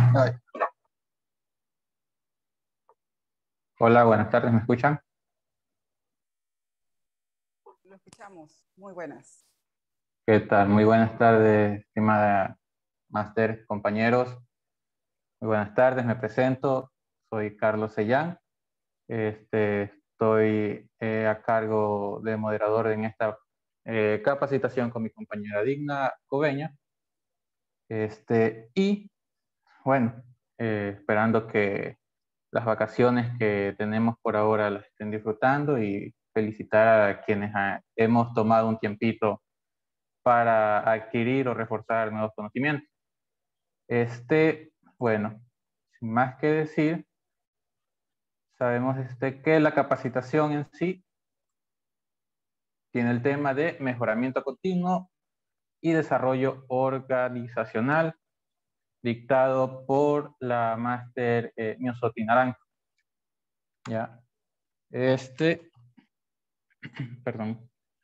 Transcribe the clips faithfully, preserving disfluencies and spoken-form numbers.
Ay. Hola, buenas tardes, ¿me escuchan? Lo escuchamos. Muy buenas. ¿Qué tal? Muy buenas tardes, estimada máster, compañeros. Muy buenas tardes, me presento. Soy Carlos Sellán. Este, estoy eh, a cargo de moderador en esta eh, capacitación con mi compañera Digna Coveña. Este, y bueno, eh, esperando que las vacaciones que tenemos por ahora las estén disfrutando y felicitar a quienes ah, hemos tomado un tiempito para adquirir o reforzar nuevos conocimientos. Este, bueno, sin más que decir, sabemos este, que la capacitación en sí tiene el tema de mejoramiento continuo y desarrollo organizacional, dictado por la máster eh, Miosotti Naranjo. ¿Ya? Este, perdón,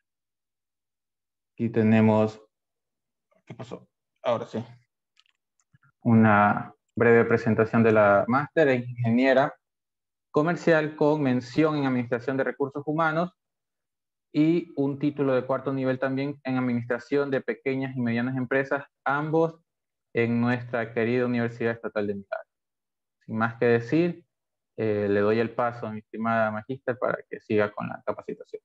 aquí tenemos, ¿qué pasó? Ahora sí. Una breve presentación de la máster en ingeniera comercial con mención en Administración de Recursos Humanos y un título de cuarto nivel también en Administración de Pequeñas y Medianas Empresas, ambos en nuestra querida Universidad Estatal de Milagro. Sin más que decir, eh, le doy el paso a mi estimada magíster para que siga con la capacitación.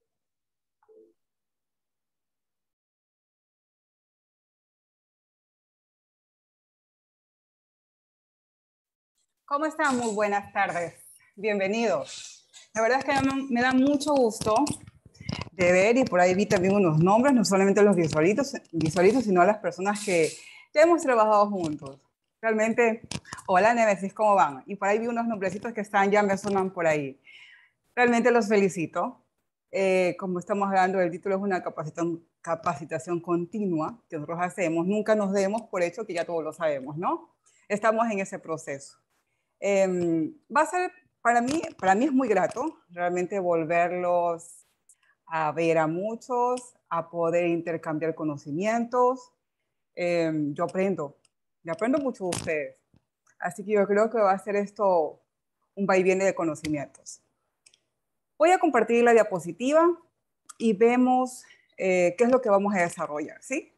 ¿Cómo están? Muy buenas tardes. Bienvenidos. La verdad es que me da mucho gusto de ver, y por ahí vi también unos nombres, no solamente los visualitos, visualitos sino a las personas que ya hemos trabajado juntos. Realmente, hola Nemesis, ¿cómo van? Y por ahí vi unos nombrecitos que están, ya me sonan por ahí. Realmente los felicito. Eh, como estamos hablando, el título es una capacitación, capacitación continua que nosotros hacemos. Nunca nos demos por hecho que ya todos lo sabemos, ¿no? Estamos en ese proceso. Eh, va a ser, para mí, para mí es muy grato realmente volverlos a ver a muchos, a poder intercambiar conocimientos. Eh, yo aprendo, yo aprendo mucho de ustedes. Así que yo creo que va a ser esto un vaivén de conocimientos. Voy a compartir la diapositiva y vemos eh, qué es lo que vamos a desarrollar, ¿sí?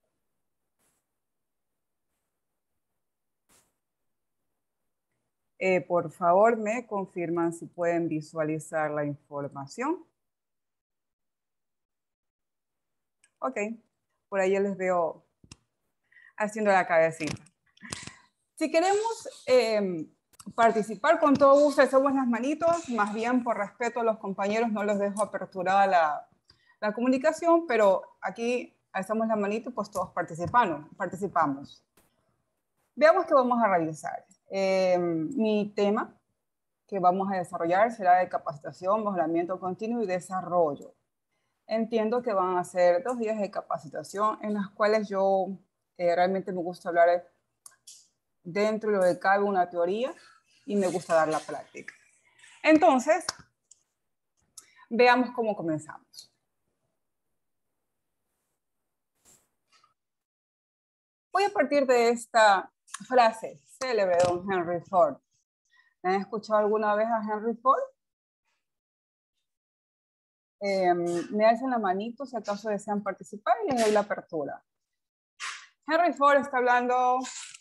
Eh, por favor, me confirman si pueden visualizar la información. Ok, por ahí les veo haciendo la cabecita. Si queremos eh, participar con todo gusto, hacemos las manitos, más bien por respeto a los compañeros no les dejo aperturada la, la comunicación, pero aquí hacemos la manito, pues todos participamos. participamos. Veamos qué vamos a realizar. Eh, mi tema que vamos a desarrollar será de capacitación, mejoramiento continuo y desarrollo. Entiendo que van a ser dos días de capacitación en las cuales yo eh, realmente me gusta hablar dentro de lo que cabe una teoría y me gusta dar la práctica. Entonces, veamos cómo comenzamos. Voy a partir de esta frase célebre de don Henry Ford. ¿Han escuchado alguna vez a Henry Ford? Eh, me hacen la manito si acaso desean participar y les doy la apertura. Henry Ford está hablando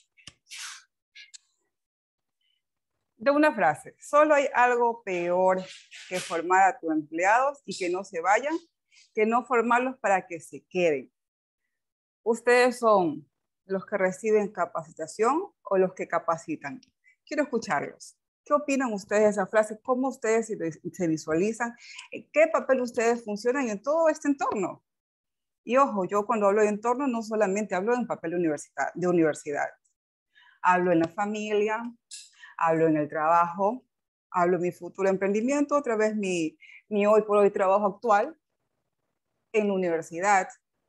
de una frase: solo hay algo peor que formar a tus empleados y que no se vayan, que no formarlos para que se queden. ¿Ustedes son los que reciben capacitación o los que capacitan? Quiero escucharlos. ¿Qué opinan ustedes de esa frase? ¿Cómo ustedes se visualizan? ¿En qué papel ustedes funcionan en todo este entorno? Y ojo, yo cuando hablo de entorno no solamente hablo en papel de universidad, de universidad. Hablo en la familia, hablo en el trabajo, hablo en mi futuro emprendimiento, otra vez mi, mi hoy por hoy trabajo actual en la universidad.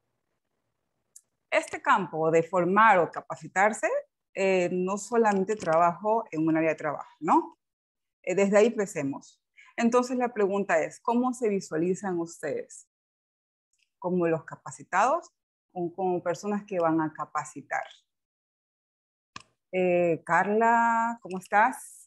Este campo de formar o capacitarse, eh, no solamente trabajo en un área de trabajo, ¿no? Eh, desde ahí empecemos. Entonces la pregunta es, ¿cómo se visualizan ustedes? ¿Como los capacitados o como personas que van a capacitar? Eh, Carla, ¿cómo estás?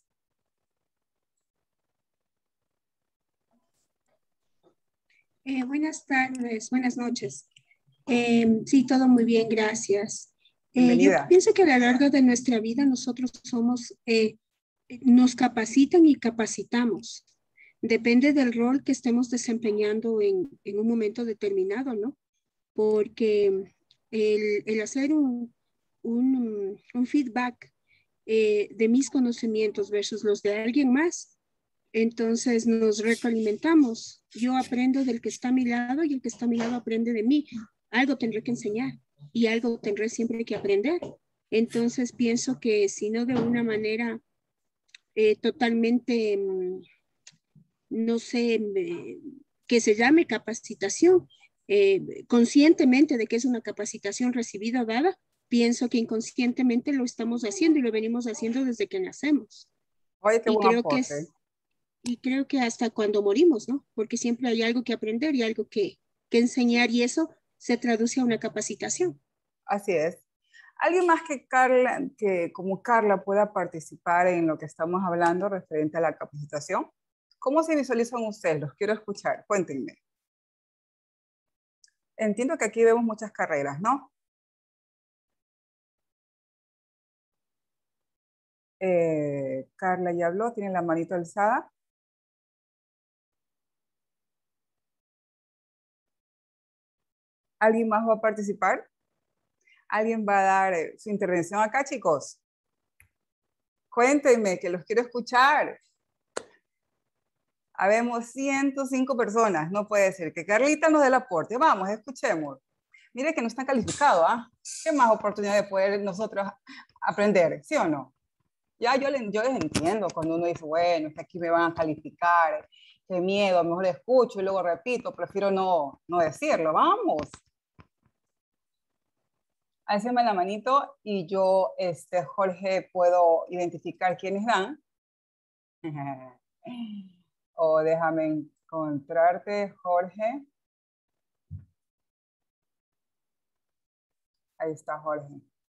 Eh, buenas tardes, buenas noches. Eh, sí, todo muy bien, gracias. Eh, yo Bienvenida. pienso que a lo largo de nuestra vida nosotros somos, eh, nos capacitan y capacitamos. Depende del rol que estemos desempeñando en, en un momento determinado, ¿no? Porque el, el hacer un, un, un feedback eh, de mis conocimientos versus los de alguien más, entonces nos retroalimentamos. Yo aprendo del que está a mi lado y el que está a mi lado aprende de mí. Algo tendré que enseñar y algo tendré siempre que aprender. Entonces pienso que si no de una manera eh, totalmente, mm, no sé, eh, que se llame capacitación, eh, conscientemente de que es una capacitación recibida o dada, pienso que inconscientemente lo estamos haciendo y lo venimos haciendo desde que nacemos. Oye, qué Y buen creo que aporte. es, y creo que hasta cuando morimos, ¿no? Porque siempre hay algo que aprender y algo que, que enseñar y eso se traduce a una capacitación. Así es. ¿Alguien más que Carla, que como Carla pueda participar en lo que estamos hablando referente a la capacitación? ¿Cómo se visualizan ustedes? Los quiero escuchar. Cuéntenme. Entiendo que aquí vemos muchas carreras, ¿no? Eh, Carla ya habló, tiene la manito alzada. ¿Alguien más va a participar? ¿Alguien va a dar eh, su intervención acá, chicos? Cuéntenme, que los quiero escuchar. Habemos ciento cinco personas, no puede ser. Que Carlita nos dé el aporte. Vamos, escuchemos. Mire que no está calificado, ¿ah? ¿Qué más oportunidad de poder nosotros aprender? ¿Sí o no? Ya yo, le, yo les entiendo cuando uno dice, bueno, es que aquí me van a calificar, qué miedo, a lo mejor escucho y luego repito, prefiero no, no decirlo. Vamos. Alcéme la manito y yo, este, Jorge, puedo identificar quiénes dan. O déjame encontrarte, Jorge. Ahí está, Jorge.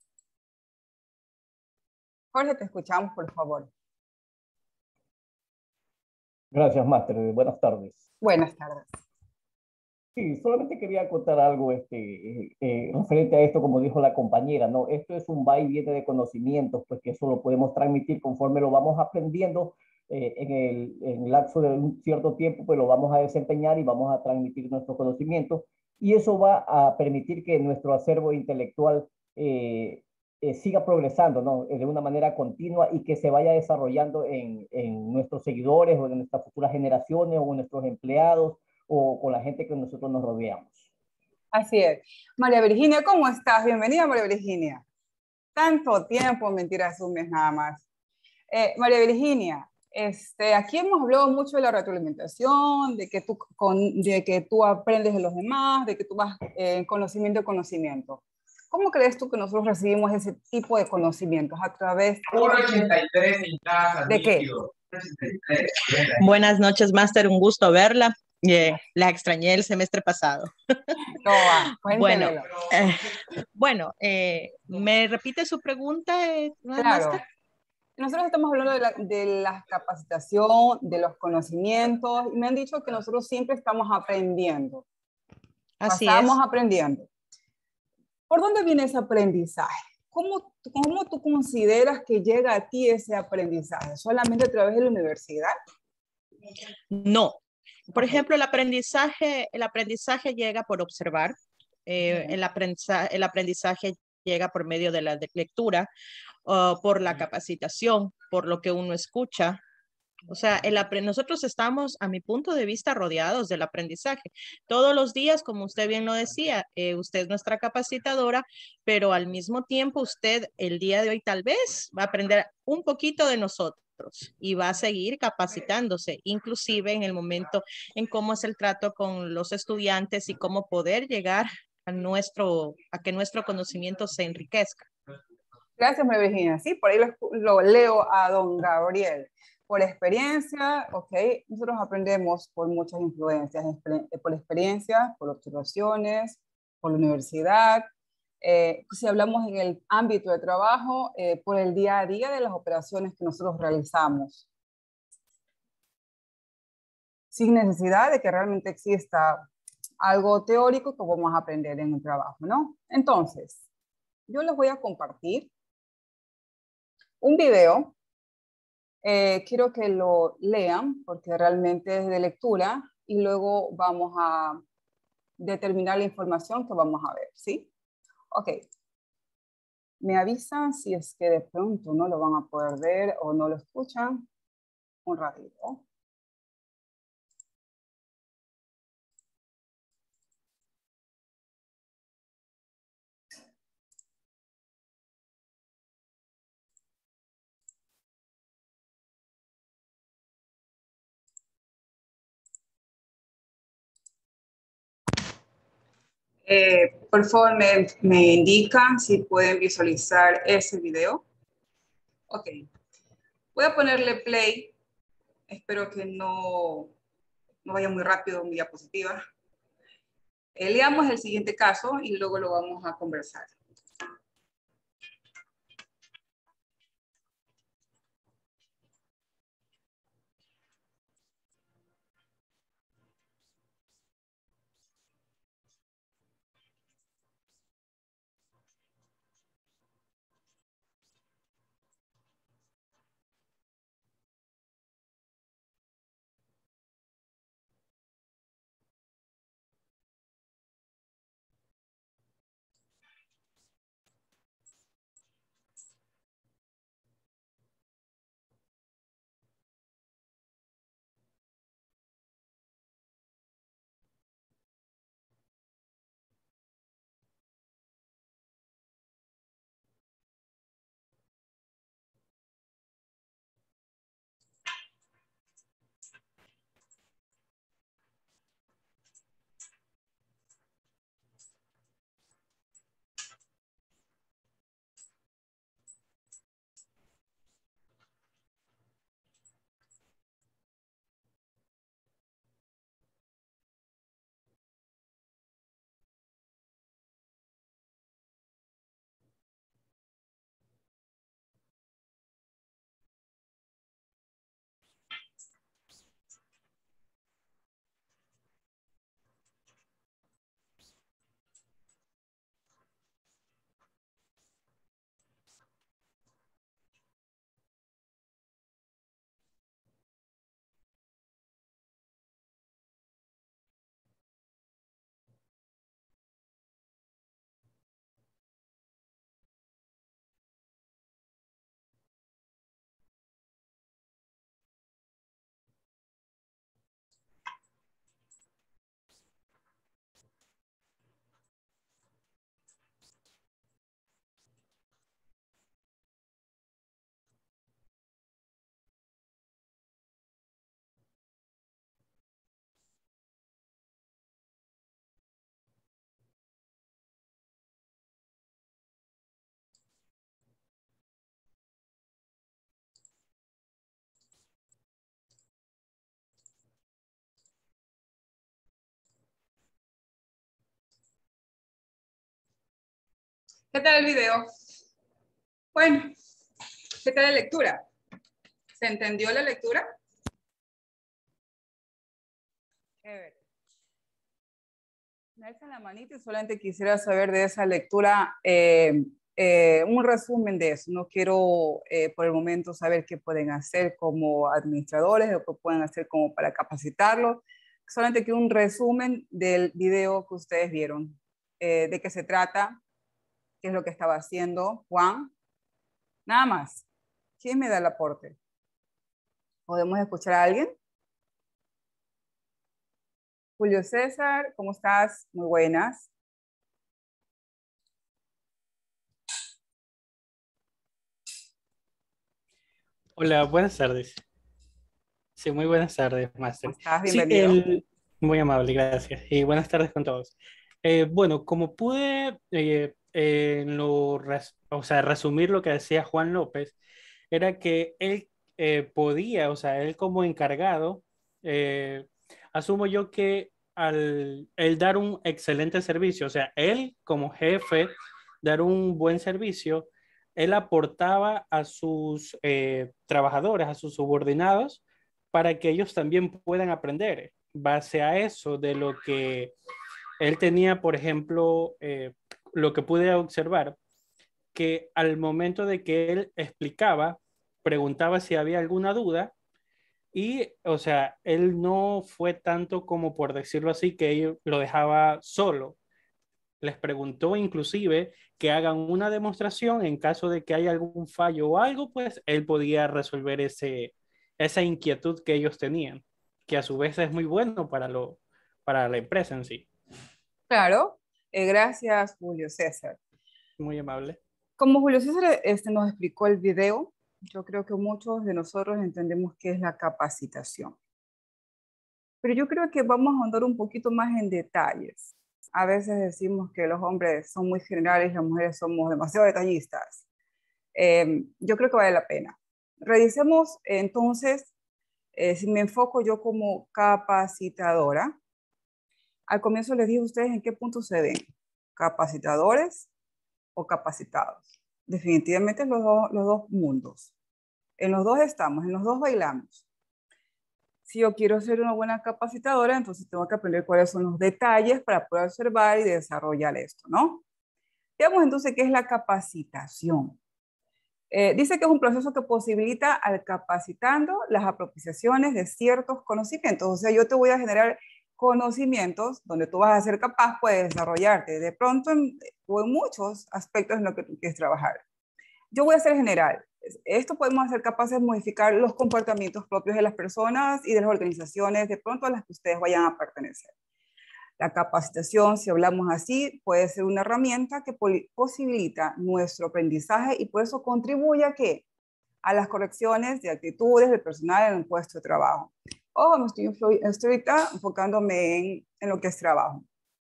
Jorge, te escuchamos, por favor. Gracias, Máster. Buenas tardes. Buenas tardes. Sí, solamente quería acotar algo este, eh, eh, referente a esto, como dijo la compañera, ¿no? Esto es un va y viene de conocimientos, pues que eso lo podemos transmitir conforme lo vamos aprendiendo eh, en, el, en el lapso de un cierto tiempo, pues lo vamos a desempeñar y vamos a transmitir nuestros conocimientos y eso va a permitir que nuestro acervo intelectual eh, eh, siga progresando, ¿no? De una manera continua y que se vaya desarrollando en, en nuestros seguidores o en nuestras futuras generaciones o en nuestros empleados o con la gente que nosotros nos rodeamos. Así es. María Virginia, ¿cómo estás? Bienvenida, María Virginia. Tanto tiempo, mentiras, un mes nada más. Eh, María Virginia, este, aquí hemos hablado mucho de la retroalimentación, de que tú, con, de que tú aprendes de los demás, de que tú vas eh, conocimiento a conocimiento. ¿Cómo crees tú que nosotros recibimos ese tipo de conocimientos? ¿A través ochenta y tres en casa, de qué? Buenas noches, Máster, un gusto verla. Eh, la extrañé el semestre pasado. No, ah, bueno, eh, bueno eh, ¿me repite su pregunta, eh, claro. Máster? Nosotros estamos hablando de la, de la capacitación, de los conocimientos, y me han dicho que nosotros siempre estamos aprendiendo. Así Pasamos es. aprendiendo. ¿Por dónde viene ese aprendizaje? ¿Cómo, ¿Cómo tú consideras que llega a ti ese aprendizaje? ¿Solamente a través de la universidad? No. Por Okay. ejemplo, el aprendizaje, el aprendizaje llega por observar. Eh, Okay. el, aprendizaje, el aprendizaje llega por medio de la de lectura, uh, por la capacitación, por lo que uno escucha. O sea, el nosotros estamos, a mi punto de vista, rodeados del aprendizaje. Todos los días, como usted bien lo decía, eh, usted es nuestra capacitadora, pero al mismo tiempo usted el día de hoy tal vez va a aprender un poquito de nosotros y va a seguir capacitándose, inclusive en el momento en cómo es el trato con los estudiantes y cómo poder llegar a, nuestro, a que nuestro conocimiento se enriquezca. Gracias, María Virginia. Sí, por ahí lo, lo leo a don Gabriel. Por experiencia, ok, nosotros aprendemos por muchas influencias, por experiencia, por observaciones, por la universidad, Eh, si hablamos en el ámbito de trabajo, eh, por el día a día de las operaciones que nosotros realizamos, sin necesidad de que realmente exista algo teórico que vamos a aprender en el trabajo, ¿no? Entonces, yo les voy a compartir un video. Eh, quiero que lo lean porque realmente es de lectura y luego vamos a determinar la información que vamos a ver, ¿sí? Ok. Me avisan si es que de pronto no lo van a poder ver o no lo escuchan. Un ratito. Eh, por favor, me, me indican si pueden visualizar ese video. Ok. Voy a ponerle play. Espero que no, no vaya muy rápido en mi diapositiva. Eh, leamos el siguiente caso y luego lo vamos a conversar. ¿Qué tal el video? Bueno, ¿qué tal la lectura? ¿Se entendió la lectura? Chévere. Me alzan la manita y solamente quisiera saber de esa lectura eh, eh, un resumen de eso. No quiero eh, por el momento saber qué pueden hacer como administradores o qué pueden hacer como para capacitarlos. Solamente quiero un resumen del video que ustedes vieron. Eh, de qué se trata, qué es lo que estaba haciendo Juan. Nada más. ¿Quién me da el aporte? ¿Podemos escuchar a alguien? Julio César, ¿cómo estás? Muy buenas. Hola, buenas tardes. Sí, muy buenas tardes, Máster. ¿Cómo estás? Sí, Bienvenido. el... muy amable, gracias. Y buenas tardes con todos. Eh, bueno, como pude eh, eh, en lo res- o sea, resumir lo que decía Juan López, era que él eh, podía, o sea, él como encargado, eh, asumo yo que al él dar un excelente servicio, o sea, él como jefe dar un buen servicio, él aportaba a sus eh, trabajadores, a sus subordinados, para que ellos también puedan aprender. Base a eso, de lo que él tenía, por ejemplo, eh, lo que pude observar, que al momento de que él explicaba, preguntaba si había alguna duda y, o sea, él no fue tanto como, por decirlo así, que él lo dejaba solo. Les preguntó inclusive que hagan una demostración en caso de que haya algún fallo o algo, pues él podía resolver ese, esa inquietud que ellos tenían, que a su vez es muy bueno para, lo, para la empresa en sí. Claro, eh, gracias Julio César. Muy amable. Como Julio César este, nos explicó el video, yo creo que muchos de nosotros entendemos qué es la capacitación. Pero yo creo que vamos a andar un poquito más en detalles. A veces decimos que los hombres son muy generales y las mujeres somos demasiado detallistas. Eh, yo creo que vale la pena. Revisemos entonces, eh, si me enfoco yo como capacitadora. Al comienzo les dije a ustedes en qué punto se ven, capacitadores o capacitados. Definitivamente los, do, los dos mundos. En los dos estamos, en los dos bailamos. Si yo quiero ser una buena capacitadora, entonces tengo que aprender cuáles son los detalles para poder observar y desarrollar esto, ¿no? Veamos entonces qué es la capacitación. Eh, dice que es un proceso que posibilita al capacitando las apropiaciones de ciertos conocimientos. O sea, yo te voy a generar conocimientos donde tú vas a ser capaz pues, de desarrollarte de pronto en, o en muchos aspectos en lo que tú quieres trabajar. Yo voy a ser general. Esto podemos ser capaces de modificar los comportamientos propios de las personas y de las organizaciones de pronto a las que ustedes vayan a pertenecer. La capacitación, si hablamos así, puede ser una herramienta que posibilita nuestro aprendizaje y por eso contribuye a ¿qué? A las correcciones de actitudes del personal en un puesto de trabajo. Ojo, me estoy, estoy ahorita enfocándome en, en lo que es trabajo.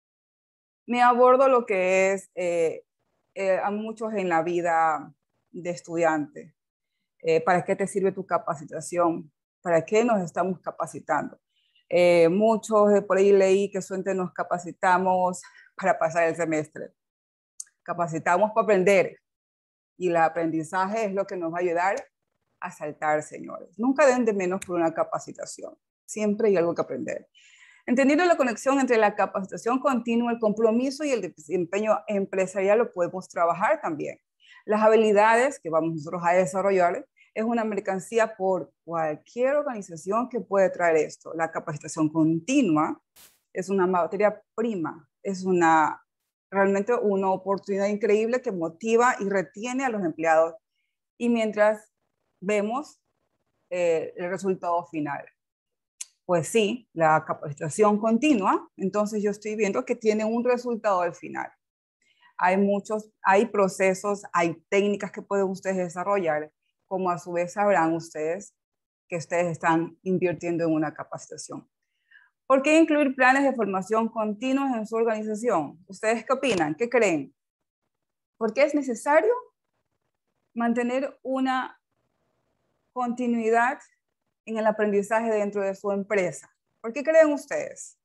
Me abordo lo que es eh, eh, a muchos en la vida de estudiante. Eh, ¿Para qué te sirve tu capacitación? ¿Para qué nos estamos capacitando? Eh, muchos de por ahí leí que solamente nos capacitamos para pasar el semestre. Capacitamos para aprender. Y el aprendizaje es lo que nos va a ayudar a saltar, señores. Nunca den de menos por una capacitación. Siempre hay algo que aprender. Entendiendo la conexión entre la capacitación continua, el compromiso y el desempeño empresarial, lo podemos trabajar también. Las habilidades que vamos nosotros a desarrollar es una mercancía por cualquier organización que puede traer esto. La capacitación continua es una materia prima, es una, realmente una oportunidad increíble que motiva y retiene a los empleados. Y mientras vemos eh, el resultado final. Pues sí, la capacitación continua, entonces yo estoy viendo que tiene un resultado al final. Hay muchos, hay procesos, hay técnicas que pueden ustedes desarrollar, como a su vez sabrán ustedes que ustedes están invirtiendo en una capacitación. ¿Por qué incluir planes de formación continuos en su organización? ¿Ustedes qué opinan? ¿Qué creen? ¿Por qué es necesario mantener una continuidad en el aprendizaje dentro de su empresa? ¿Por qué creen ustedes?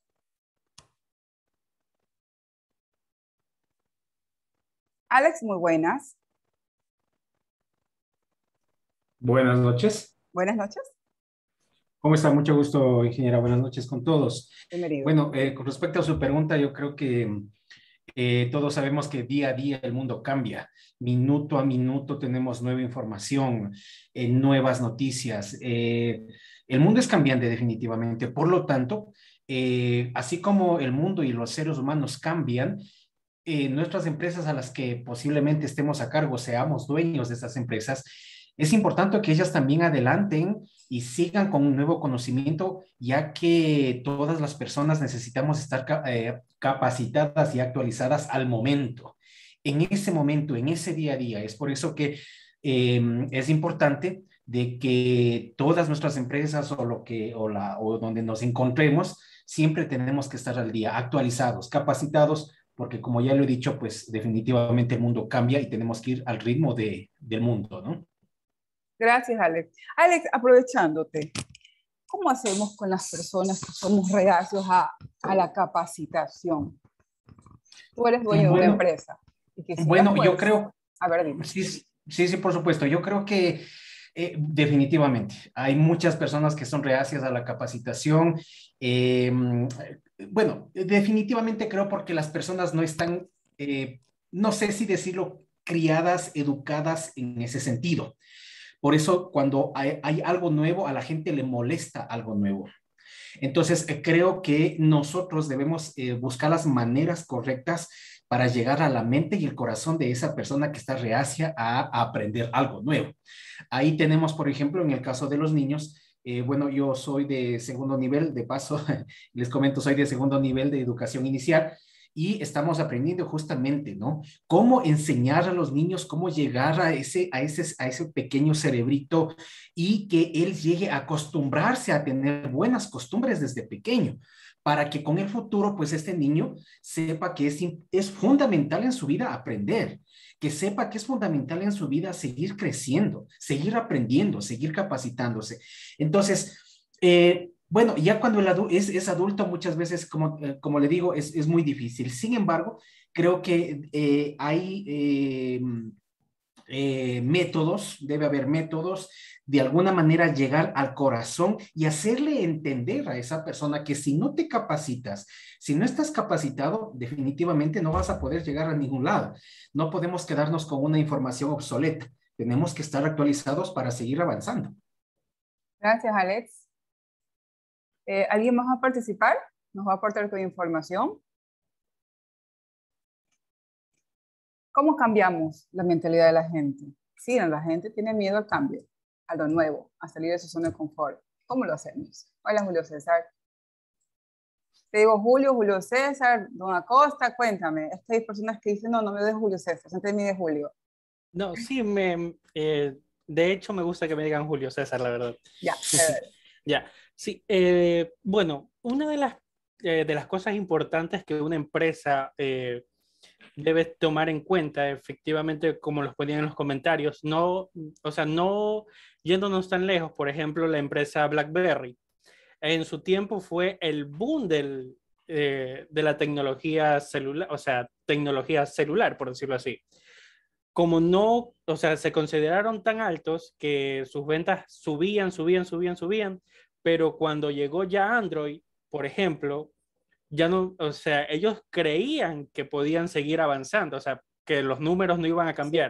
Alex, muy buenas. Buenas noches. Buenas noches. ¿Cómo está? Mucho gusto, ingeniera. Buenas noches con todos. Bienvenido. Bueno, eh, con respecto a su pregunta, yo creo que eh, todos sabemos que día a día el mundo cambia. Minuto a minuto tenemos nueva información, eh, nuevas noticias. Eh, el mundo es cambiante definitivamente. Por lo tanto, eh, así como el mundo y los seres humanos cambian, eh, nuestras empresas a las que posiblemente estemos a cargo, seamos dueños de estas empresas, es importante que ellas también adelanten y sigan con un nuevo conocimiento, ya que todas las personas necesitamos estar eh, capacitadas y actualizadas al momento, en ese momento, en ese día a día. Es por eso que eh, es importante de que todas nuestras empresas o, lo que, o, la, o donde nos encontremos, siempre tenemos que estar al día, actualizados, capacitados, porque como ya lo he dicho, pues definitivamente el mundo cambia y tenemos que ir al ritmo de, del mundo, ¿no? Gracias, Alex. Alex, aprovechándote, ¿cómo hacemos con las personas que somos reacios a, a la capacitación? Tú eres dueño bueno, de una empresa y quisiera, bueno, pues, yo creo, a ver, dime. sí, sí, sí, por supuesto, yo creo que eh, definitivamente hay muchas personas que son reacias a la capacitación. Eh, bueno, definitivamente creo porque las personas no están, eh, no sé si decirlo, criadas, educadas en ese sentido. Por eso cuando hay, hay algo nuevo, a la gente le molesta algo nuevo. Entonces, eh, creo que nosotros debemos eh, buscar las maneras correctas para llegar a la mente y el corazón de esa persona que está reacia a, a aprender algo nuevo. Ahí tenemos, por ejemplo, en el caso de los niños, eh, bueno, yo soy de segundo nivel, de paso, les comento, soy de segundo nivel de educación inicial y estamos aprendiendo justamente, ¿no? Cómo enseñar a los niños, cómo llegar a ese, a ese, a ese pequeño cerebrito y que él llegue a acostumbrarse a tener buenas costumbres desde pequeño, para que con el futuro, pues este niño sepa que es, es fundamental en su vida aprender, que sepa que es fundamental en su vida seguir creciendo, seguir aprendiendo, seguir capacitándose. Entonces, eh, bueno, ya cuando el adu es, es adulto, muchas veces, como, eh, como le digo, es, es muy difícil. Sin embargo, creo que eh, hay eh, eh, métodos, debe haber métodos de alguna manera llegar al corazón y hacerle entender a esa persona que si no te capacitas, si no estás capacitado, definitivamente no vas a poder llegar a ningún lado. No podemos quedarnos con una información obsoleta. Tenemos que estar actualizados para seguir avanzando. Gracias, Alex. Eh, ¿Alguien más va a participar? ¿Nos va a aportar con información? ¿Cómo cambiamos la mentalidad de la gente? Sí, la gente tiene miedo al cambio, a lo nuevo, a salir de su zona de confort. ¿Cómo lo hacemos? Hola, Julio César. Te digo Julio, Julio César, Don Acosta, cuéntame. Es que hay personas que dicen, no, no me des Julio César, siempre me de Julio. No, sí, me, eh, de hecho me gusta que me digan Julio César, la verdad. Ya, chévere. Ya, sí. Eh, bueno, una de las, eh, de las cosas importantes que una empresa eh, debe tomar en cuenta, efectivamente, como los ponían en los comentarios, no, o sea, no yéndonos tan lejos, por ejemplo, la empresa BlackBerry, en su tiempo fue el boom del, eh, de la tecnología celular, o sea, tecnología celular, por decirlo así. Como no, o sea, se consideraron tan altos que sus ventas subían, subían, subían, subían, pero cuando llegó ya Android, por ejemplo, ya no, o sea, ellos creían que podían seguir avanzando, o sea, que los números no iban a cambiar,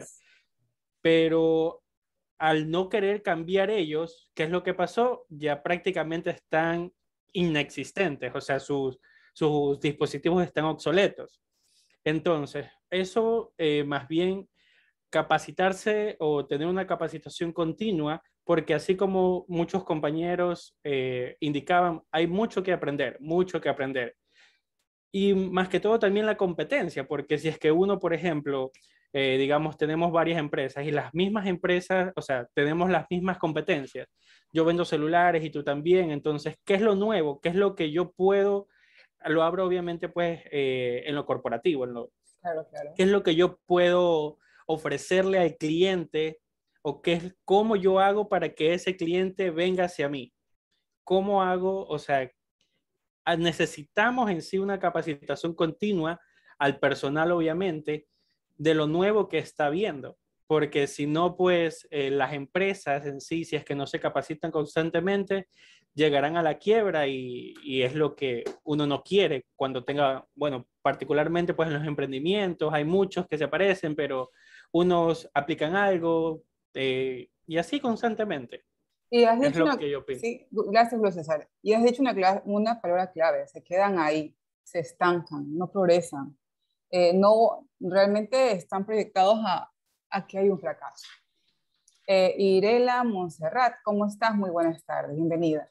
pero al no querer cambiar ellos, ¿qué es lo que pasó? Ya prácticamente están inexistentes, o sea, sus, sus dispositivos están obsoletos. Entonces, eso eh, más bien capacitarse o tener una capacitación continua, porque así como muchos compañeros eh, indicaban, hay mucho que aprender, mucho que aprender. Y más que todo también la competencia, porque si es que uno, por ejemplo, eh, digamos, tenemos varias empresas y las mismas empresas, o sea, tenemos las mismas competencias. Yo vendo celulares y tú también, entonces, ¿qué es lo nuevo? ¿Qué es lo que yo puedo? Lo abro obviamente pues eh, en lo corporativo, en lo, claro, claro. ¿qué es lo que yo puedo ofrecerle al cliente o qué es, cómo yo hago para que ese cliente venga hacia mí? ¿Cómo hago? O sea, necesitamos en sí una capacitación continua al personal, obviamente, de lo nuevo que está viendo, porque si no, pues eh, las empresas en sí, si es que no se capacitan constantemente, llegarán a la quiebra y, y es lo que uno no quiere cuando tenga, bueno, particularmente pues en los emprendimientos, hay muchos que se aparecen, pero unos aplican algo eh, y así constantemente. Y has Es dicho lo una, que yo pienso. sí, gracias, Julio César. Y has dicho una, una palabra clave, se quedan ahí, se estancan, no progresan, eh, no realmente están proyectados a, a que hay un fracaso. Eh, Irela Montserrat, ¿cómo estás? Muy buenas tardes, bienvenida.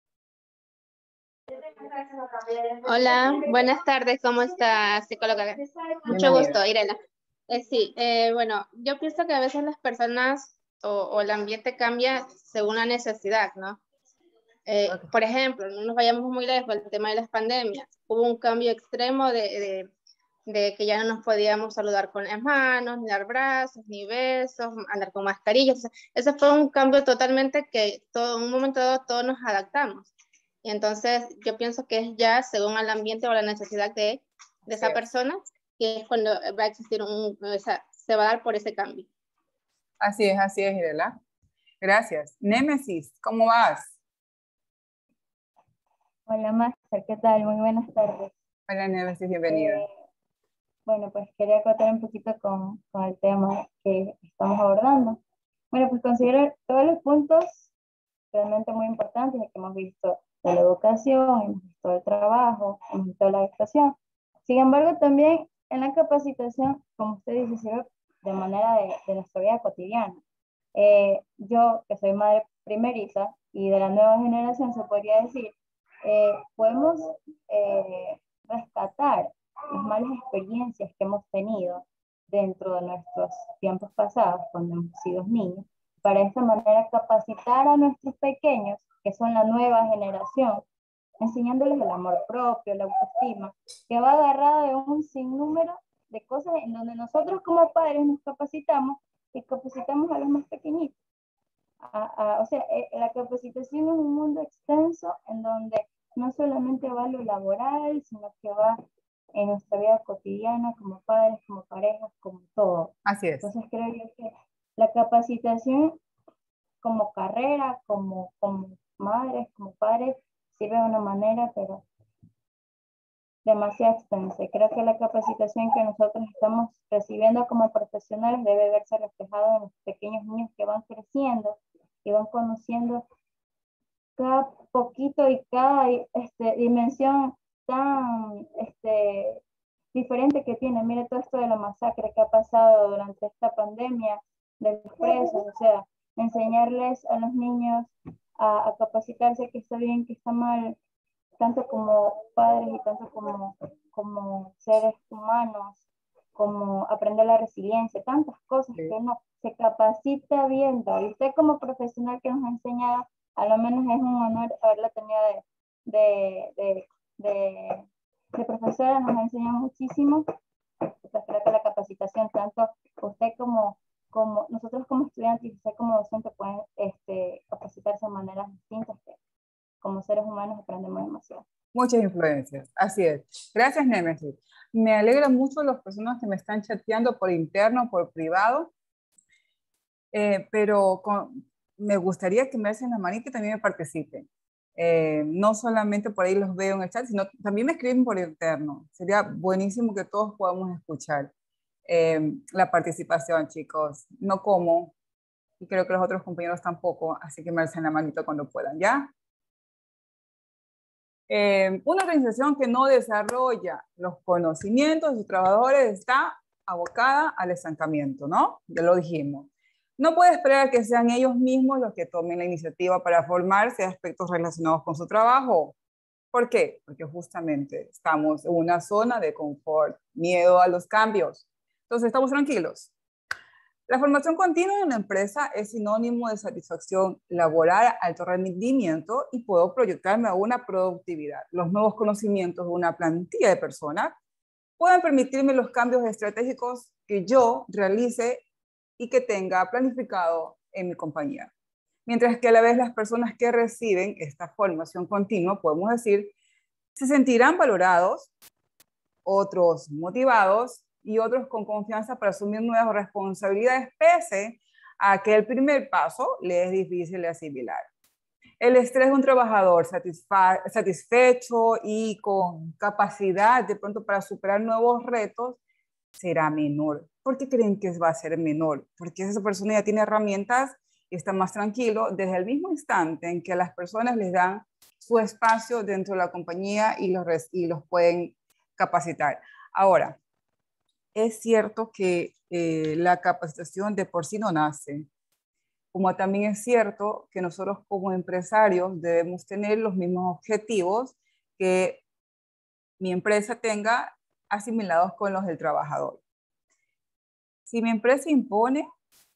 Hola, buenas tardes, ¿cómo está, psicóloga? Mucho gusto, Irela. Eh, sí, eh, bueno, yo pienso que a veces las personas o, o el ambiente cambia según la necesidad, ¿no? Eh, okay. Por ejemplo, no nos vayamos muy lejos, el tema de las pandemias. Hubo un cambio extremo de, de, de que ya no nos podíamos saludar con las manos, ni dar brazos, ni besos, andar con mascarillas. O sea, ese fue un cambio totalmente que todo, en un momento dado todos nos adaptamos. Y entonces yo pienso que es ya según el ambiente o la necesidad de, de esa persona que es cuando va a existir un, o sea, se va a dar por ese cambio. Así es, así es, Irela. Gracias. Némesis, ¿cómo vas? Hola, Máster, ¿qué tal? Muy buenas tardes. Hola, Némesis, bienvenida. Eh, bueno, pues quería acotar un poquito con, con el tema que estamos abordando. Bueno, pues considero todos los puntos realmente muy importantes que hemos visto de la educación, hemos visto el trabajo, hemos visto la educación. Sin embargo, también en la capacitación, como usted dice, sirve de manera de, de nuestra vida cotidiana. Eh, yo, que soy madre primeriza y de la nueva generación, se podría decir, eh, podemos eh, rescatar las malas experiencias que hemos tenido dentro de nuestros tiempos pasados, cuando hemos sido niños, para de esta manera capacitar a nuestros pequeños, que son la nueva generación, enseñándoles el amor propio, la autoestima, que va agarrada de un sinnúmero de cosas en donde nosotros como padres nos capacitamos y capacitamos a los más pequeñitos. A, a, o sea, eh, la capacitación es un mundo extenso en donde no solamente va lo laboral, sino que va en nuestra vida cotidiana como padres, como parejas, como todo. Así es. Entonces creo yo que la capacitación como carrera, como, como madres, como padres, sirve de una manera, pero demasiado extensa. Creo que la capacitación que nosotros estamos recibiendo como profesionales debe verse reflejado en los pequeños niños que van creciendo y van conociendo cada poquito y cada este, dimensión tan este, diferente que tiene. Mire todo esto de la masacre que ha pasado durante esta pandemia de los presos, o sea, enseñarles a los niños a, a capacitarse que está bien, que está mal, tanto como padres y tanto como, como seres humanos, como aprender la resiliencia, tantas cosas que uno se capacita viendo. Y usted como profesional que nos ha enseñado, a lo menos es un honor haberla tenido de, de, de, de, de profesora, nos ha enseñado muchísimo. Pues creo que la capacitación, tanto usted como, como nosotros como estudiantes y usted como docente pueden este, capacitarse de maneras distintas que como seres humanos aprendemos demasiado. Muchas influencias, así es. Gracias, Némesis. Me alegra mucho las personas que me están chateando por interno, por privado, eh, pero con, me gustaría que me hacen la manita y también me participen. Eh, no solamente por ahí los veo en el chat, sino también me escriben por interno. Sería buenísimo que todos podamos escuchar eh, la participación, chicos. No como, y creo que los otros compañeros tampoco, así que me hacen la manita cuando puedan, ¿ya? Eh, una organización que no desarrolla los conocimientos de sus trabajadores está abocada al estancamiento, ¿no? Ya lo dijimos. No puede esperar que sean ellos mismos los que tomen la iniciativa para formarse en aspectos relacionados con su trabajo. ¿Por qué? Porque justamente estamos en una zona de confort, miedo a los cambios. Entonces, estamos tranquilos. La formación continua en una empresa es sinónimo de satisfacción laboral, alto rendimiento y puedo proyectarme a una productividad. Los nuevos conocimientos de una plantilla de personas pueden permitirme los cambios estratégicos que yo realice y que tenga planificado en mi compañía. Mientras que a la vez las personas que reciben esta formación continua, podemos decir, se sentirán valorados, otros motivados y otros con confianza para asumir nuevas responsabilidades, pese a que el primer paso le es difícil de asimilar. El estrés de un trabajador satisfecho y con capacidad de pronto para superar nuevos retos será menor. ¿Por qué creen que va a ser menor? Porque esa persona ya tiene herramientas y está más tranquilo desde el mismo instante en que a las personas les dan su espacio dentro de la compañía y los, y los pueden capacitar. Ahora, es cierto que eh, la capacitación de por sí no nace, como también es cierto que nosotros como empresarios debemos tener los mismos objetivos que mi empresa tenga asimilados con los del trabajador. Si mi empresa impone,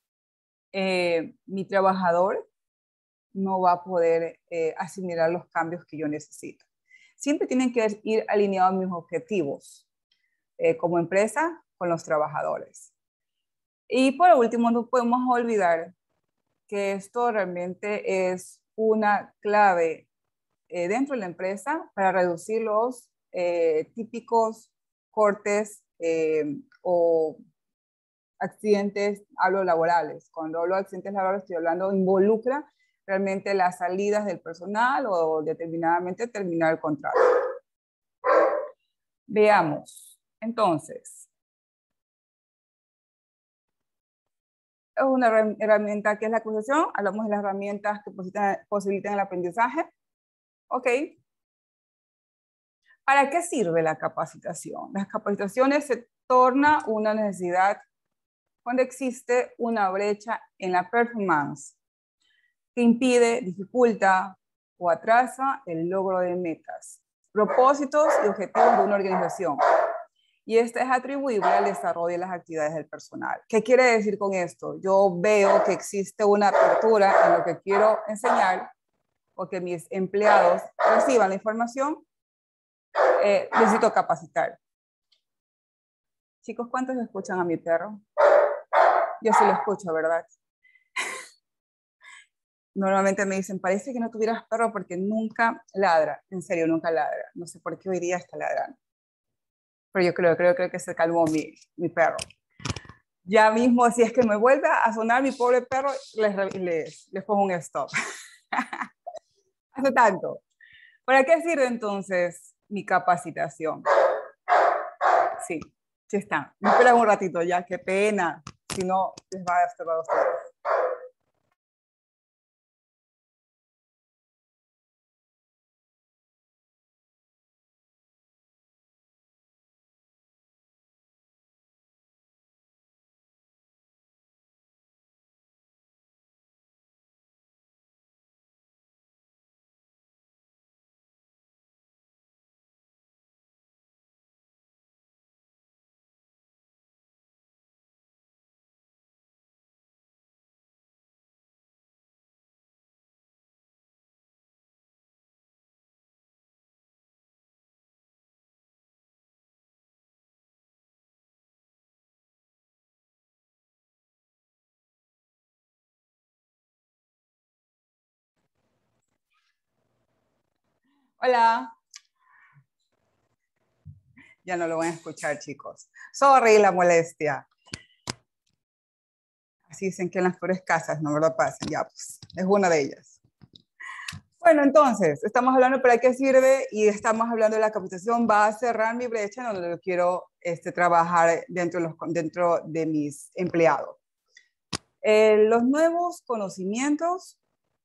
eh, mi trabajador no va a poder eh, asimilar los cambios que yo necesito. Siempre tienen que ir alineados mis objetivos eh, como empresa con los trabajadores. Y por último, no podemos olvidar que esto realmente es una clave eh, dentro de la empresa para reducir los eh, típicos cortes eh, o accidentes, hablo laborales. Cuando hablo de accidentes laborales estoy hablando, involucra realmente las salidas del personal o determinadamente terminar el contrato. Veamos, entonces, es una herramienta que es la acusación, hablamos de las herramientas que posibilitan, posibilitan el aprendizaje. Ok. ¿Para qué sirve la capacitación? Las capacitaciones se torna una necesidad cuando existe una brecha en la performance que impide, dificulta o atrasa el logro de metas, propósitos y objetivos de una organización. Y este es atribuible al desarrollo de las actividades del personal. ¿Qué quiere decir con esto? Yo veo que existe una apertura en lo que quiero enseñar o que mis empleados reciban la información, eh, necesito capacitar. Chicos, ¿cuántos escuchan a mi perro? Yo sí lo escucho, ¿verdad? Normalmente me dicen, parece que no tuvieras perro porque nunca ladra. En serio, nunca ladra. No sé por qué hoy día está ladrando. Pero yo creo, creo, creo que se calmó mi, mi perro. Ya mismo, si es que me vuelve a sonar mi pobre perro, les, les, les pongo un stop. Hace tanto. ¿Para qué sirve entonces mi capacitación? Sí, sí está. Me esperan un ratito ya, qué pena. Si no, les va a estorbar a ustedes. Hola. Ya no lo van a escuchar, chicos. Sorry la molestia. Así dicen que en las peores casas no me lo pasan. Ya, pues, es una de ellas. Bueno, entonces, estamos hablando para qué sirve y estamos hablando de la capacitación. Va a cerrar mi brecha en donde yo quiero este, trabajar dentro de, los, dentro de mis empleados. Eh, los nuevos conocimientos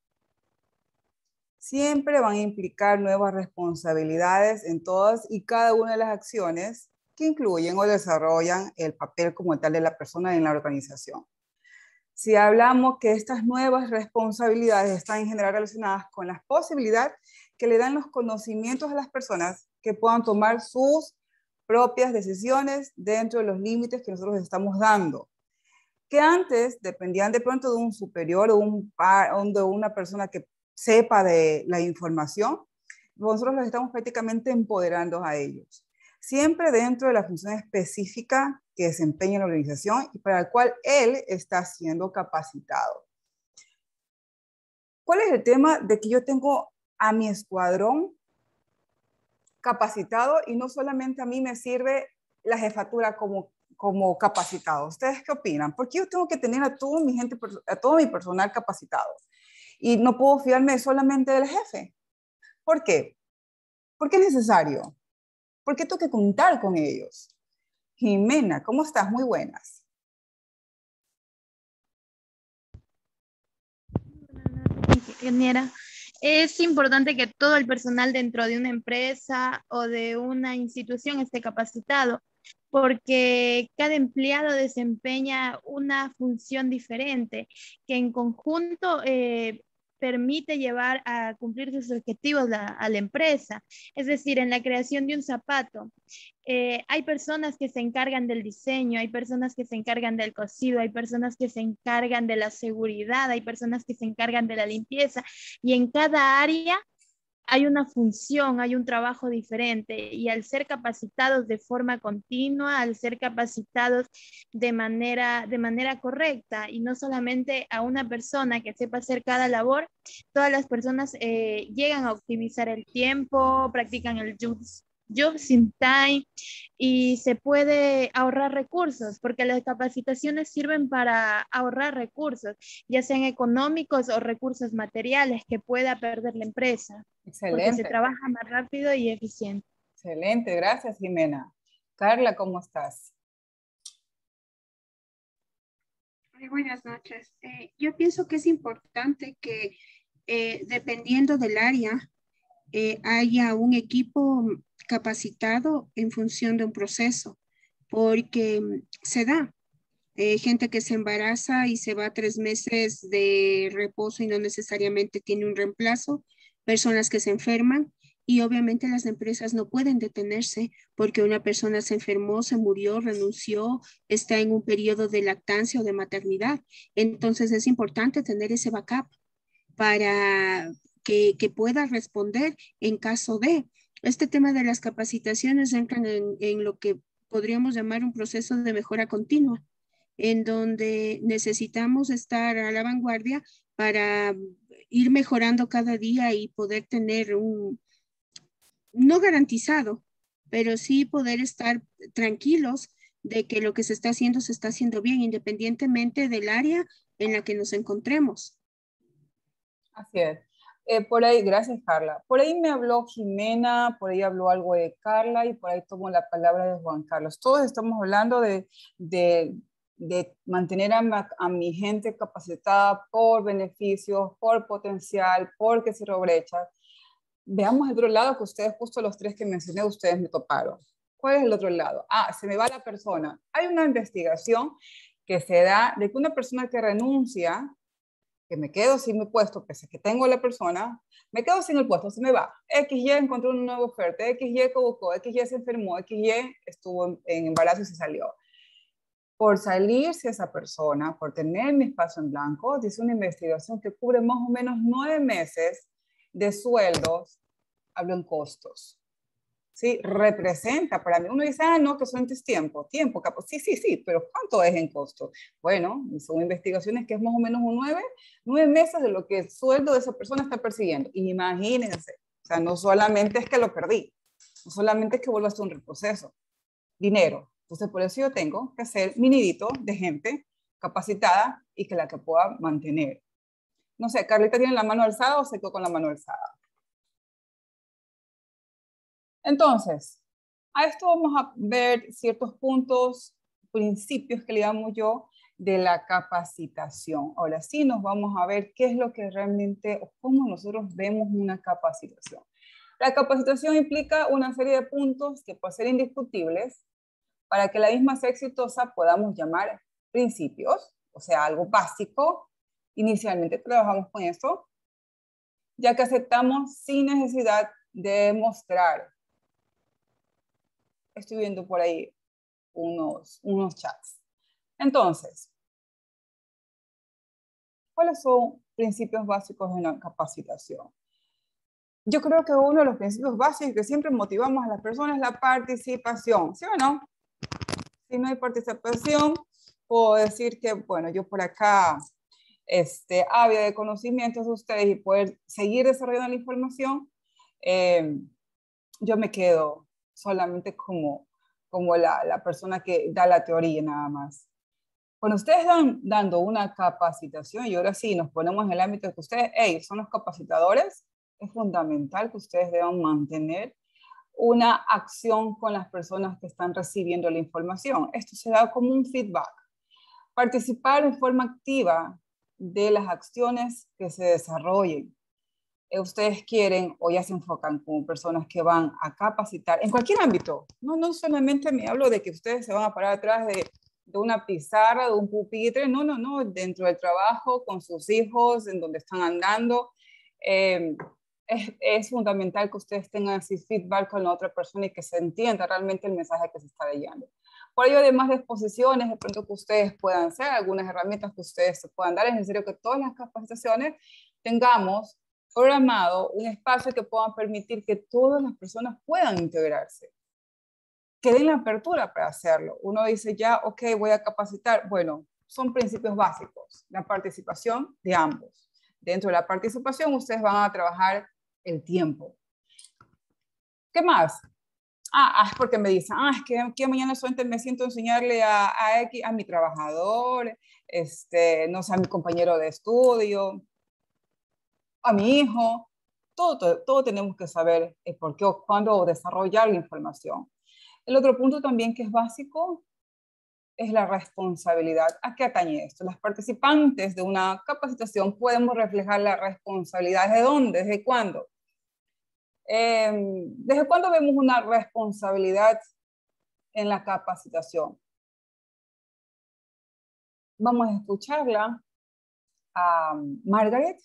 siempre van a implicar nuevas responsabilidades en todas y cada una de las acciones que incluyen o desarrollan el papel como tal de la persona en la organización. Si hablamos que estas nuevas responsabilidades están en general relacionadas con la posibilidad que le dan los conocimientos a las personas que puedan tomar sus propias decisiones dentro de los límites que nosotros estamos dando, que antes dependían de pronto de un superior o un par, o de una persona que sepa de la información, nosotros los estamos prácticamente empoderando a ellos, siempre dentro de la función específica que desempeña la organización y para la cual él está siendo capacitado. ¿Cuál es el tema de que yo tengo a mi escuadrón capacitado y no solamente a mí me sirve la jefatura como, como capacitado? ¿Ustedes qué opinan? ¿Por qué yo tengo que tener a todo mi gente, a todo mi personal capacitado? Y no puedo fiarme solamente del jefe. ¿Por qué? Porque es necesario. Porque tengo que contar con ellos. Jimena, ¿cómo estás? Muy buenas. Ingeniera, es importante que todo el personal dentro de una empresa o de una institución esté capacitado, porque cada empleado desempeña una función diferente que en conjunto eh, permite llevar a cumplir sus objetivos la, a la empresa. Es decir, en la creación de un zapato, eh, hay personas que se encargan del diseño, hay personas que se encargan del cosido, hay personas que se encargan de la seguridad, hay personas que se encargan de la limpieza, y en cada área hay una función, hay un trabajo diferente, y al ser capacitados de forma continua, al ser capacitados de manera, de manera correcta, y no solamente a una persona que sepa hacer cada labor, todas las personas eh, llegan a optimizar el tiempo, practican el use, just in time y se puede ahorrar recursos, porque las capacitaciones sirven para ahorrar recursos, ya sean económicos o recursos materiales que pueda perder la empresa. Excelente. Porque se trabaja más rápido y eficiente. Excelente, gracias Jimena. Carla, ¿cómo estás? Muy buenas noches. Eh, yo pienso que es importante que eh, dependiendo del área eh, haya un equipo capacitado en función de un proceso, porque se da. Eh, gente que se embaraza y se va tres meses de reposo y no necesariamente tiene un reemplazo, personas que se enferman y obviamente las empresas no pueden detenerse porque una persona se enfermó, se murió, renunció, está en un periodo de lactancia o de maternidad. Entonces es importante tener ese backup para que, que pueda responder en caso de. Este tema de las capacitaciones entran en, en lo que podríamos llamar un proceso de mejora continua, en donde necesitamos estar a la vanguardia para ir mejorando cada día y poder tener un, no garantizado, pero sí poder estar tranquilos de que lo que se está haciendo se está haciendo bien, independientemente del área en la que nos encontremos. Así es. Eh, por ahí, gracias Carla. Por ahí me habló Jimena, por ahí habló algo de Carla y por ahí tomo la palabra de Juan Carlos. Todos estamos hablando de, de, de mantener a, a mi gente capacitada por beneficios, por potencial, porque cierro brechas. Veamos el otro lado que ustedes, justo los tres que mencioné, ustedes me toparon. ¿Cuál es el otro lado? Ah, se me va la persona. Hay una investigación que se da de que una persona que renuncia, que me quedo sin mi puesto, pese a que tengo a la persona, me quedo sin el puesto, se me va. X Y encontró una nueva oferta, X Y convocó, X Y se enfermó, X Y estuvo en, en embarazo y se salió. Por salirse esa persona, por tener mi espacio en blanco, dice una investigación que cubre más o menos nueve meses de sueldos, hablo en costos. ¿Sí? Representa para mí. Uno dice, ah, no, que son tiempo, tiempo, capo. Sí, sí, sí, pero ¿cuánto es en costo? Bueno, son investigaciones que es más o menos un nueve, nueve meses de lo que el sueldo de esa persona está persiguiendo. Imagínense, o sea, no solamente es que lo perdí, no solamente es que vuelvo a hacer un reproceso, dinero. Entonces, por eso yo tengo que hacer mi nidito de gente capacitada y que la que pueda mantener. No sé, Carlita tiene la mano alzada o se quedó con la mano alzada. Entonces, a esto vamos a ver ciertos puntos, principios que le llamo yo de la capacitación. Ahora sí nos vamos a ver qué es lo que realmente, o cómo nosotros vemos una capacitación. La capacitación implica una serie de puntos que pueden ser indiscutibles para que la misma sea exitosa podamos llamar principios, o sea, algo básico. Inicialmente trabajamos con esto, ya que aceptamos sin necesidad de demostrar. Estoy viendo por ahí unos, unos chats. Entonces, ¿cuáles son principios básicos de una capacitación? Yo creo que uno de los principios básicos que siempre motivamos a las personas es la participación, ¿sí o no? Si no hay participación, puedo decir que, bueno, yo por acá, este, ávida de conocimientos de ustedes y poder seguir desarrollando la información, eh, yo me quedo solamente como, como la, la persona que da la teoría nada más. Cuando ustedes dan dando una capacitación, y ahora sí nos ponemos en el ámbito de que ustedes, hey, son los capacitadores, es fundamental que ustedes deban mantener una acción con las personas que están recibiendo la información. Esto se da como un feedback. Participar en forma activa de las acciones que se desarrollen. Ustedes quieren o ya se enfocan como personas que van a capacitar en cualquier ámbito. No, no solamente me hablo de que ustedes se van a parar atrás de, de una pizarra, de un pupitre. No, no, no. Dentro del trabajo, con sus hijos, en donde están andando. Eh, es, es fundamental que ustedes tengan así feedback con la otra persona y que se entienda realmente el mensaje que se está leyendo. Por ello, además de exposiciones, de pronto que ustedes puedan hacer, algunas herramientas que ustedes se puedan dar, es necesario que todas las capacitaciones tengamos programado un espacio que pueda permitir que todas las personas puedan integrarse. Que den la apertura para hacerlo. Uno dice ya, ok, voy a capacitar. Bueno, son principios básicos. La participación de ambos. Dentro de la participación, ustedes van a trabajar el tiempo. ¿Qué más? Ah, ah, es porque me dicen, ah, es que aquí mañana solamente me siento a enseñarle a, a, X, a mi trabajador, este, no sé, a mi compañero de estudio, a mi hijo. Todo, todo, todo tenemos que saber el por qué o cuándo desarrollar la información. El otro punto también que es básico es la responsabilidad. ¿A qué atañe esto? Las participantes de una capacitación podemos reflejar la responsabilidad. ¿De dónde? ¿Desde cuándo? Eh, ¿Desde cuándo vemos una responsabilidad en la capacitación? Vamos a escucharla a Margaret.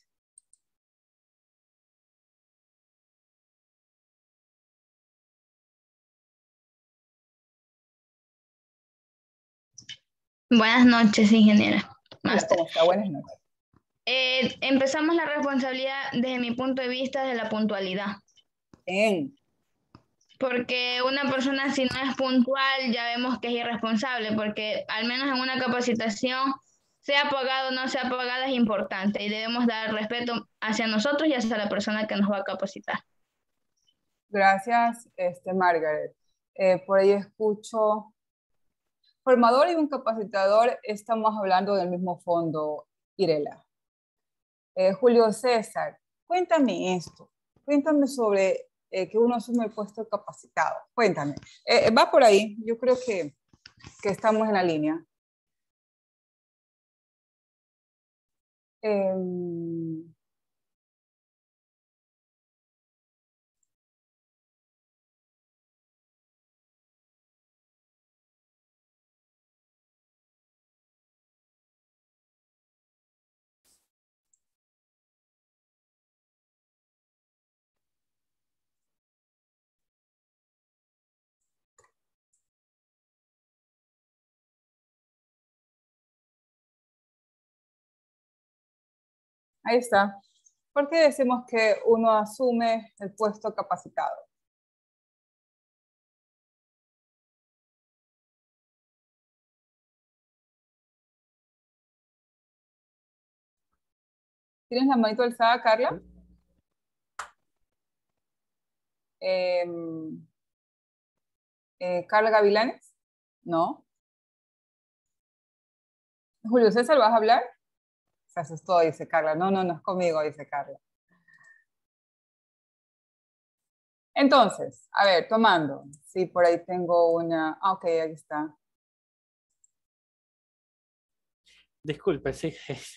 Buenas noches, ingeniera. Hola, ¿cómo está? Buenas noches. Eh, empezamos la responsabilidad desde mi punto de vista de la puntualidad. Bien. Porque una persona si no es puntual ya vemos que es irresponsable, porque al menos en una capacitación, sea pagado o no sea pagada, es importante y debemos dar respeto hacia nosotros y hacia la persona que nos va a capacitar. Gracias, este, Margaret. Eh, por ahí escucho, formador y un capacitador, estamos hablando del mismo fondo, Irela. Eh, Julio César, cuéntame esto, cuéntame sobre eh, que uno asume el puesto de capacitado, cuéntame. Eh, va por ahí, yo creo que, que estamos en la línea. Eh, Ahí está. ¿Por qué decimos que uno asume el puesto capacitado? ¿Tienes la manito alzada, Carla? Eh, eh, ¿Carla Gavilanes? No. Julio César, ¿vas a hablar? Se asustó, dice Carla. No, no, no es conmigo, dice Carla. Entonces, a ver, tomando. Sí, por ahí tengo una... Ah, ok, ahí está. Disculpe, sí.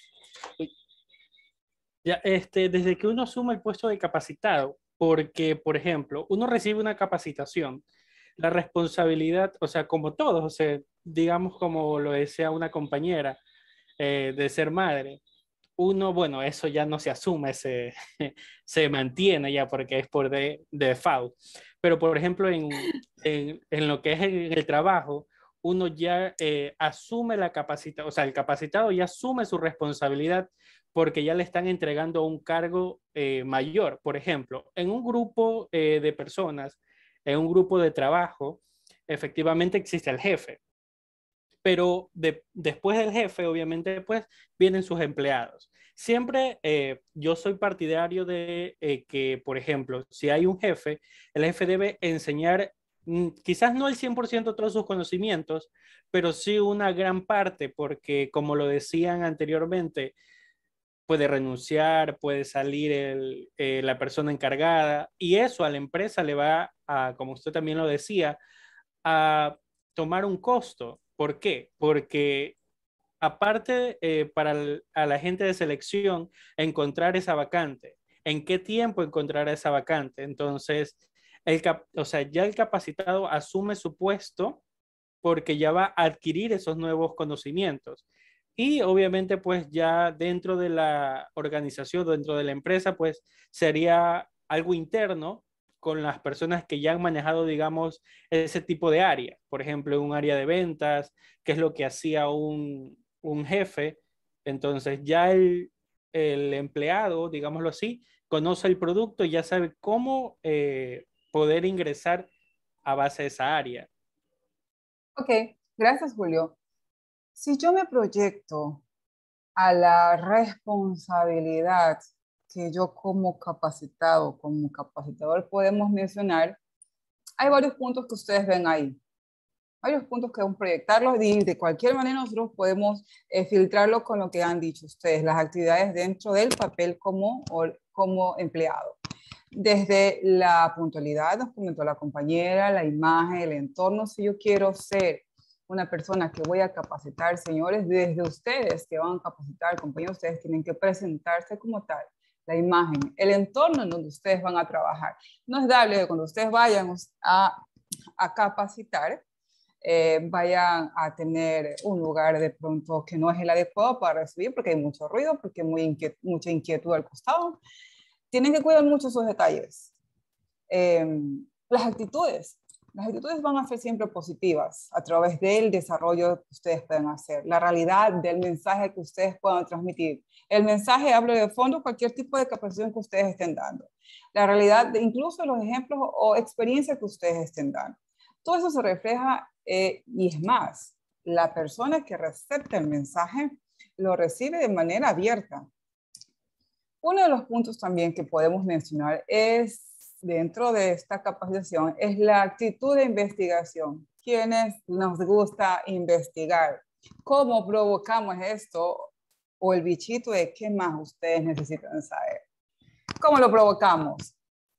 Ya, este, desde que uno asume el puesto de capacitado, porque, por ejemplo, uno recibe una capacitación, la responsabilidad, o sea, como todos, o sea, digamos como lo decía una compañera, eh, de ser madre, uno, bueno, eso ya no se asume, se, se mantiene ya porque es por de, de default. Pero, por ejemplo, en, en, en lo que es el, el trabajo, uno ya eh, asume la capacidad, o sea, el capacitado ya asume su responsabilidad porque ya le están entregando un cargo eh, mayor. Por ejemplo, en un grupo eh, de personas, en un grupo de trabajo, efectivamente existe el jefe, pero de, después del jefe, obviamente, pues vienen sus empleados. Siempre eh, yo soy partidario de eh, que, por ejemplo, si hay un jefe, el jefe debe enseñar, mm, quizás no el cien por ciento todos sus conocimientos, pero sí una gran parte, porque como lo decían anteriormente, puede renunciar, puede salir el, eh, la persona encargada y eso a la empresa le va a, como usted también lo decía, a tomar un costo. ¿Por qué? Porque aparte eh, para el, a la gente de selección encontrar esa vacante, ¿en qué tiempo encontrar esa vacante? Entonces, el cap, o sea, ya el capacitado asume su puesto porque ya va a adquirir esos nuevos conocimientos. Y obviamente, pues ya dentro de la organización, dentro de la empresa, pues sería algo interno con las personas que ya han manejado, digamos, ese tipo de área. Por ejemplo, un área de ventas, que es lo que hacía un, un jefe. Entonces ya el, el empleado, digámoslo así, conoce el producto y ya sabe cómo eh, poder ingresar a base de esa área. Ok, gracias, Julio. Si yo me proyecto a la responsabilidad que yo como capacitado, como capacitador podemos mencionar, Hay varios puntos que ustedes ven ahí. Varios puntos que vamos a proyectarlos y de cualquier manera nosotros podemos eh, filtrarlo con lo que han dicho ustedes, las actividades dentro del papel como, o, como empleado. Desde la puntualidad, nos comentó la compañera, la imagen, el entorno. Si yo quiero ser una persona que voy a capacitar, señores, desde ustedes que van a capacitar, compañeros, ustedes tienen que presentarse como tal. La imagen, el entorno en donde ustedes van a trabajar. No es darle que cuando ustedes vayan a, a capacitar, eh, vayan a tener un lugar de pronto que no es el adecuado para recibir, porque hay mucho ruido, porque hay muy inquiet mucha inquietud al costado. Tienen que cuidar mucho sus detalles. Eh, las actitudes. Las actitudes van a ser siempre positivas a través del desarrollo que ustedes pueden hacer, la realidad del mensaje que ustedes puedan transmitir. El mensaje habla de fondo cualquier tipo de capacitación que ustedes estén dando. La realidad de incluso los ejemplos o experiencias que ustedes estén dando. Todo eso se refleja eh, y es más, la persona que recepta el mensaje lo recibe de manera abierta. Uno de los puntos también que podemos mencionar es dentro de esta capacitación es la actitud de investigación. ¿Quiénes nos gusta investigar? ¿Cómo provocamos esto? O el bichito de qué más ustedes necesitan saber. ¿Cómo lo provocamos?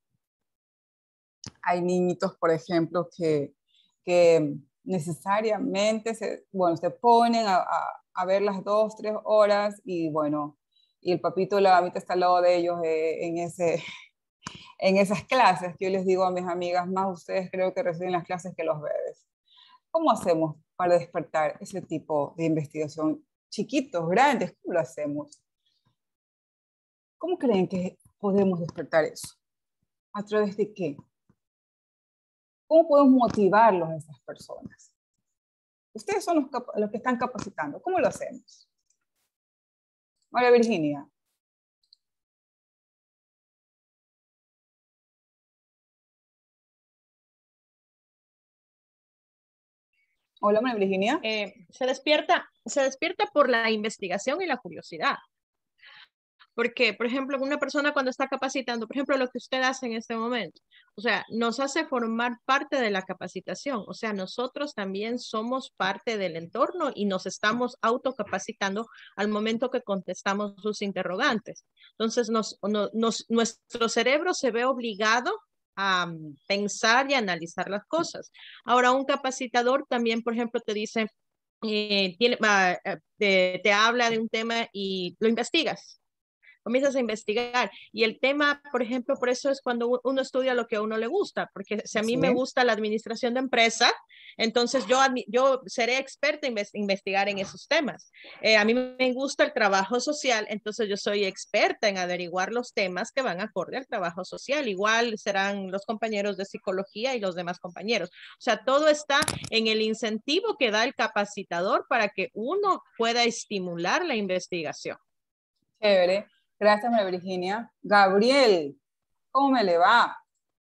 Hay niñitos, por ejemplo, que, que necesariamente se, bueno, se ponen a, a, a ver las dos, tres horas y bueno, y el papito de la mamita está al lado de ellos eh, en, ese, en esas clases que yo les digo a mis amigas, más ustedes creo que reciben las clases que los bebés. ¿Cómo hacemos para despertar ese tipo de investigación? Chiquitos, grandes, ¿cómo lo hacemos? ¿Cómo creen que podemos despertar eso? ¿A través de qué? ¿Cómo podemos motivarlos a esas personas? Ustedes son los, los que están capacitando. ¿Cómo lo hacemos? María Virginia. Hola, María Virginia. Eh, se despierta, se despierta por la investigación y la curiosidad. Porque, por ejemplo, una persona cuando está capacitando, por ejemplo, lo que usted hace en este momento, o sea, nos hace formar parte de la capacitación. O sea, nosotros también somos parte del entorno y nos estamos autocapacitando al momento que contestamos sus interrogantes. Entonces, nos, no, nos, nuestro cerebro se ve obligado a um, pensar y analizar las cosas. Ahora, un capacitador también, por ejemplo, te dice, eh, tiene, uh, te, te habla de un tema y lo investigas. Comienzas a investigar y el tema, por ejemplo, por eso es cuando uno estudia lo que a uno le gusta, porque si a mí sí. me gusta la administración de empresa, entonces yo, yo seré experta en investigar en esos temas. Eh, a mí me gusta el trabajo social, entonces yo soy experta en averiguar los temas que van acorde al trabajo social. Igual serán los compañeros de psicología y los demás compañeros. O sea, todo está en el incentivo que da el capacitador para que uno pueda estimular la investigación. Chévere. Gracias, María Virginia. Gabriel, ¿cómo me le va?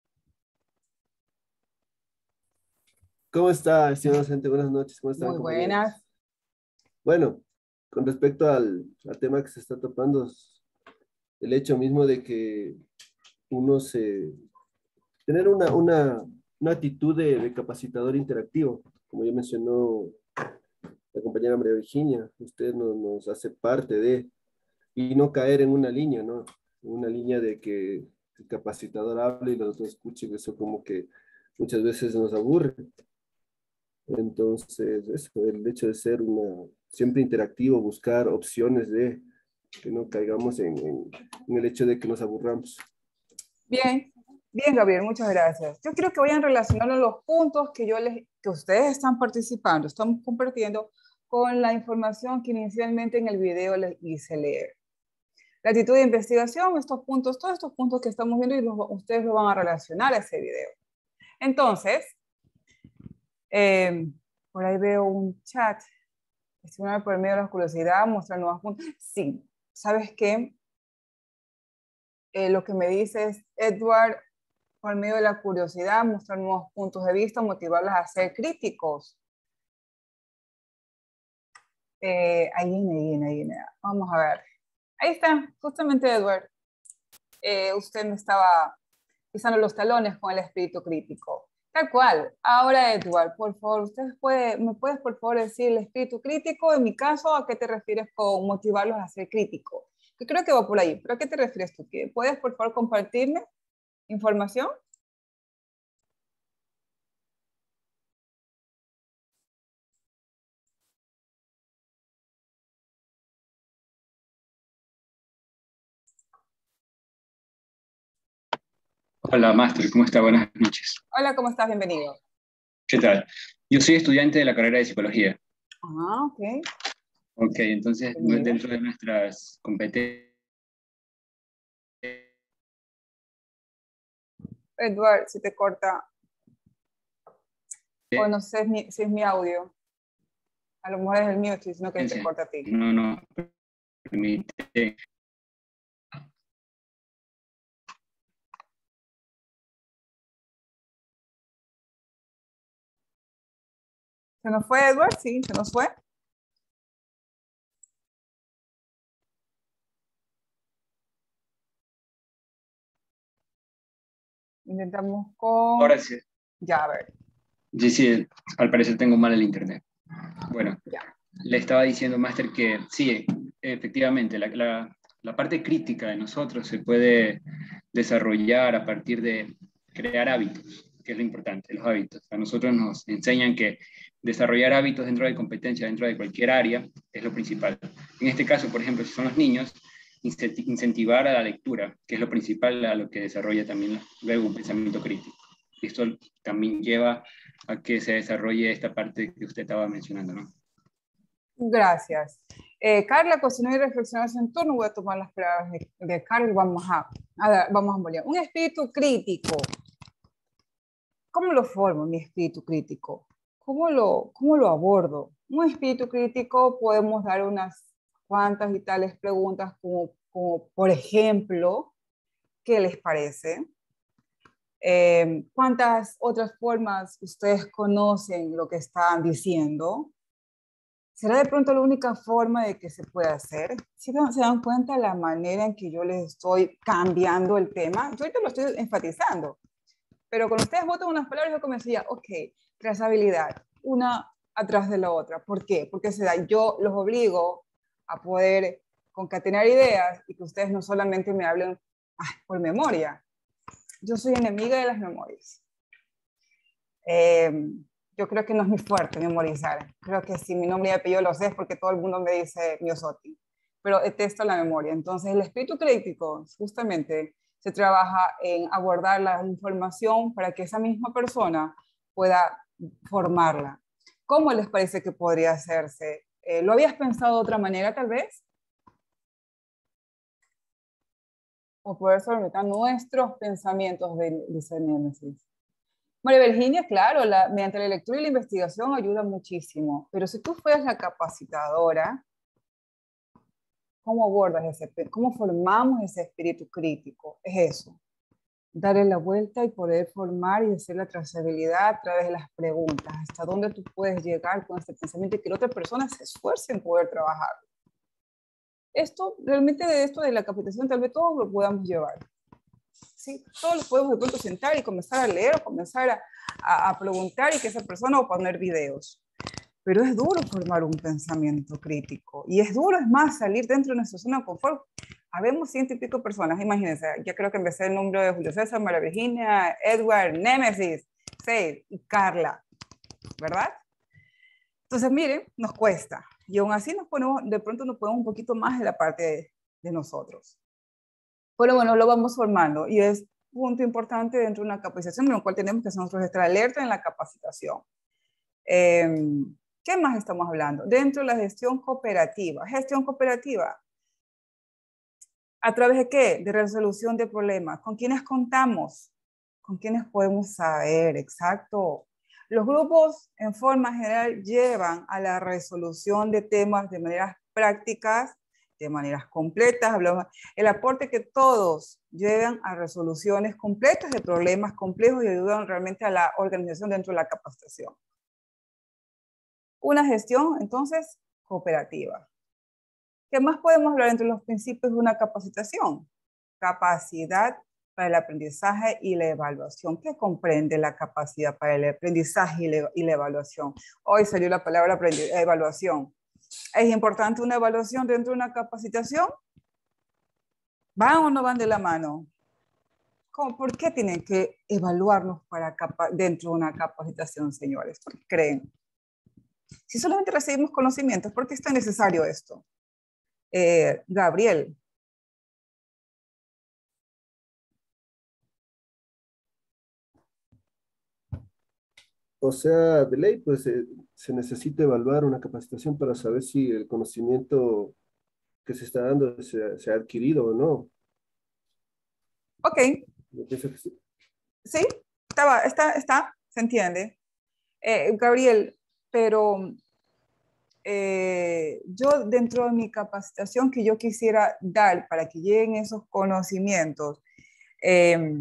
¿Cómo está, estimado docente? Buenas noches. ¿Cómo están? Muy buenas. Bueno, con respecto al, al tema que se está topando, el hecho mismo de que uno se... tener una, una, una actitud de, de capacitador interactivo, como ya mencionó la compañera María Virginia, usted nos, nos hace parte de... y no caer en una línea, ¿no? En una línea de que el capacitador hable y los otros escuchen, eso como que muchas veces nos aburre. Entonces, eso, el hecho de ser una, siempre interactivo, buscar opciones de que no caigamos en, en, en el hecho de que nos aburramos. Bien, bien, Gabriel, muchas gracias. Yo quiero que vayan relacionando los puntos que, yo les, que ustedes están participando, estamos compartiendo con la información que inicialmente en el video les hice leer. La actitud de investigación, estos puntos, todos estos puntos que estamos viendo y los, ustedes lo van a relacionar a ese video. Entonces, eh, por ahí veo un chat. Estimular por medio de la curiosidad, mostrar nuevos puntos. Sí, ¿sabes qué? Eh, lo que me dice es, Edward, por medio de la curiosidad, mostrar nuevos puntos de vista, motivarlas a ser críticos. Eh, ahí viene, ahí viene, ahí viene. Vamos a ver. Ahí está, justamente Edward. Eh, usted me estaba pisando los talones con el espíritu crítico. Tal cual. Ahora, Edward, por favor, ¿ustedes puede, me puedes por favor decir el espíritu crítico? En mi caso, ¿a qué te refieres con motivarlos a ser críticos? Que creo que va por ahí, pero ¿a qué te refieres tú? ¿Puedes por favor compartirme información? Hola, Máster, ¿cómo está? Buenas noches. Hola, ¿cómo estás? Bienvenido. ¿Qué tal? Yo soy estudiante de la carrera de psicología. Ah, ok. Ok, entonces Bienvenido. dentro de nuestras competencias... Edward, si te corta. O no sé si es mi, si es mi audio. A lo mejor es el mío, estoy diciendo que te corta a ti. No, no, permite... ¿Se nos fue, Edward? Sí, se nos fue. Intentamos con... Ahora sí. Ya, a ver. Sí, sí, al parecer tengo mal el internet. Bueno, ya. Le estaba diciendo, Máster, que sí, efectivamente, la, la, la parte crítica de nosotros se puede desarrollar a partir de crear hábitos, que es lo importante, los hábitos. A nosotros nos enseñan que desarrollar hábitos dentro de competencia, dentro de cualquier área, es lo principal. En este caso, por ejemplo, si son los niños, incentivar a la lectura, que es lo principal a lo que desarrolla también luego un pensamiento crítico. Y esto también lleva a que se desarrolle esta parte que usted estaba mencionando, ¿no? Gracias. Eh, Carla, cuestionar y reflexionar en turno. Voy a tomar las palabras de, de Carla y vamos a, a, ver, vamos a volver. Un espíritu crítico. ¿Cómo lo formo, mi espíritu crítico? ¿Cómo lo, cómo lo abordo? Un espíritu crítico podemos dar unas cuantas y tales preguntas como, como por ejemplo, ¿qué les parece? Eh, ¿Cuántas otras formas ustedes conocen lo que están diciendo? ¿Será de pronto la única forma de que se pueda hacer? ¿Sí se dan cuenta la manera en que yo les estoy cambiando el tema? Yo ahorita lo estoy enfatizando, pero cuando ustedes votan unas palabras, yo como decía, ok, trazabilidad, una atrás de la otra. ¿Por qué? Porque se da, yo los obligo a poder concatenar ideas y que ustedes no solamente me hablen ay, por memoria. Yo soy enemiga de las memorias. Eh, yo creo que no es muy fuerte memorizar. Creo que si mi nombre y apellido lo sé es porque todo el mundo me dice Miosotti. Pero detesto la memoria. Entonces, el espíritu crítico justamente se trabaja en abordar la información para que esa misma persona pueda formarla. ¿Cómo les parece que podría hacerse? Eh, ¿Lo habías pensado de otra manera, tal vez? O poder solventar nuestros pensamientos, de, dice Némesis. María Virginia, claro, la, mediante la lectura y la investigación ayuda muchísimo, pero si tú fueras la capacitadora, ¿cómo abordas ese, cómo formamos ese espíritu crítico? Es eso, darle la vuelta y poder formar y hacer la trazabilidad a través de las preguntas, hasta dónde tú puedes llegar con este pensamiento y que la otra persona se esfuerce en poder trabajar. Esto, realmente de esto de la capacitación, tal vez todos lo podamos llevar. Sí, todos los podemos de pronto sentar y comenzar a leer o comenzar a, a, a preguntar y que esa persona va a poner videos. Pero es duro formar un pensamiento crítico y es duro, es más, salir dentro de nuestra zona de confort. Habemos ciento y pico personas, imagínense, ya creo que empecé el nombre de Julio César, María Virginia, Edward, Némesis, Seid y Carla, ¿verdad? Entonces, miren, nos cuesta y aún así nos ponemos, de pronto nos ponemos un poquito más en la parte de, de nosotros. Pero bueno, lo vamos formando y es un punto importante dentro de una capacitación en lo cual tenemos que nosotros estar alerta en la capacitación. Eh, ¿Qué más estamos hablando? Dentro de la gestión cooperativa. Gestión cooperativa. ¿A través de qué? De resolución de problemas. ¿Con quiénes contamos? ¿Con quiénes podemos saber? Exacto. Los grupos en forma general llevan a la resolución de temas de maneras prácticas, de maneras completas, hablamos, el aporte que todos llevan a resoluciones completas de problemas complejos y ayudan realmente a la organización dentro de la capacitación. Una gestión, entonces, cooperativa. ¿Qué más podemos hablar entre los principios de una capacitación? Capacidad para el aprendizaje y la evaluación. ¿Qué comprende la capacidad para el aprendizaje y la, y la evaluación? Hoy salió la palabra evaluación. ¿Es importante una evaluación dentro de una capacitación? ¿Van o no van de la mano? ¿Cómo, ¿Por qué tienen que evaluarnos para capa, dentro de una capacitación, señores? ¿Por qué creen? Si solamente recibimos conocimientos, ¿por qué es tan necesario esto? Eh, Gabriel. O sea, de ley, pues eh, se necesita evaluar una capacitación para saber si el conocimiento que se está dando se, se ha adquirido o no. Ok. Yo pienso que sí. Sí, está, está, está, se entiende. Eh, Gabriel, pero eh, yo dentro de mi capacitación que yo quisiera dar para que lleguen esos conocimientos, eh,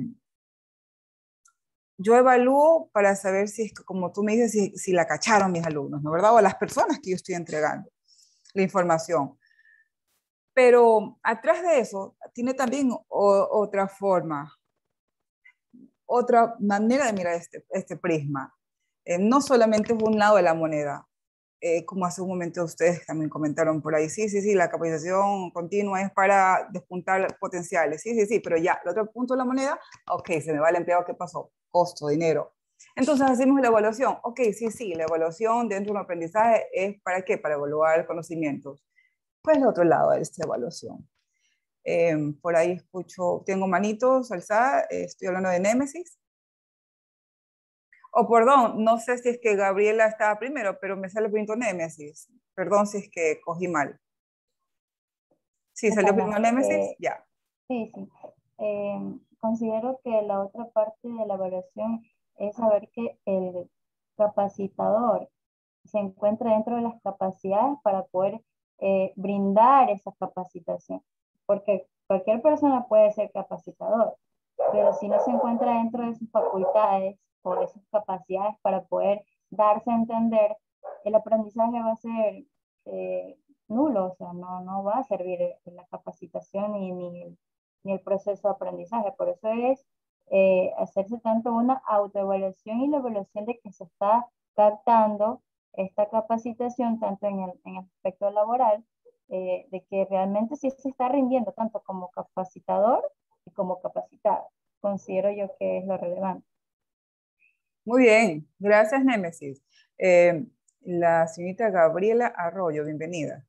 yo evalúo para saber si es que, como tú me dices, si, si la cacharon mis alumnos, ¿no? ¿Verdad? O las personas que yo estoy entregando la información. Pero atrás de eso tiene también o, otra forma, otra manera de mirar este, este prisma. Eh, no solamente es un lado de la moneda, eh, como hace un momento ustedes también comentaron por ahí, sí, sí, sí, la capacitación continua es para despuntar potenciales, sí, sí, sí, pero ya, el otro punto de la moneda, ok, se me va el empleado, ¿qué pasó? Costo, dinero. Entonces hacemos la evaluación, ok, sí, sí, la evaluación dentro de un aprendizaje es ¿para qué? Para evaluar conocimientos. ¿Cuál es el otro lado de esta evaluación? Eh, por ahí escucho, tengo manitos alzadas, eh, estoy hablando de Némesis. O oh, perdón, no sé si es que Gabriela estaba primero, pero me sale primero Némesis. Perdón si es que cogí mal. Sí, salió primero Némesis, eh, ya. Sí, sí. Eh, considero que la otra parte de la evaluación es saber que el capacitador se encuentra dentro de las capacidades para poder eh, brindar esa capacitación. Porque cualquier persona puede ser capacitador, pero si no se encuentra dentro de sus facultades o de sus capacidades para poder darse a entender, el aprendizaje va a ser eh, nulo, o sea, no, no va a servir la capacitación ni, ni, el, ni el proceso de aprendizaje. Por eso es eh, hacerse tanto una autoevaluación y la evaluación de que se está captando esta capacitación tanto en el, en el aspecto laboral, eh, de que realmente sí se está rindiendo tanto como capacitador y como capacitado. Considero yo que es lo relevante. Muy bien, gracias Némesis. Eh, la señorita Gabriela Arroyo, bienvenida.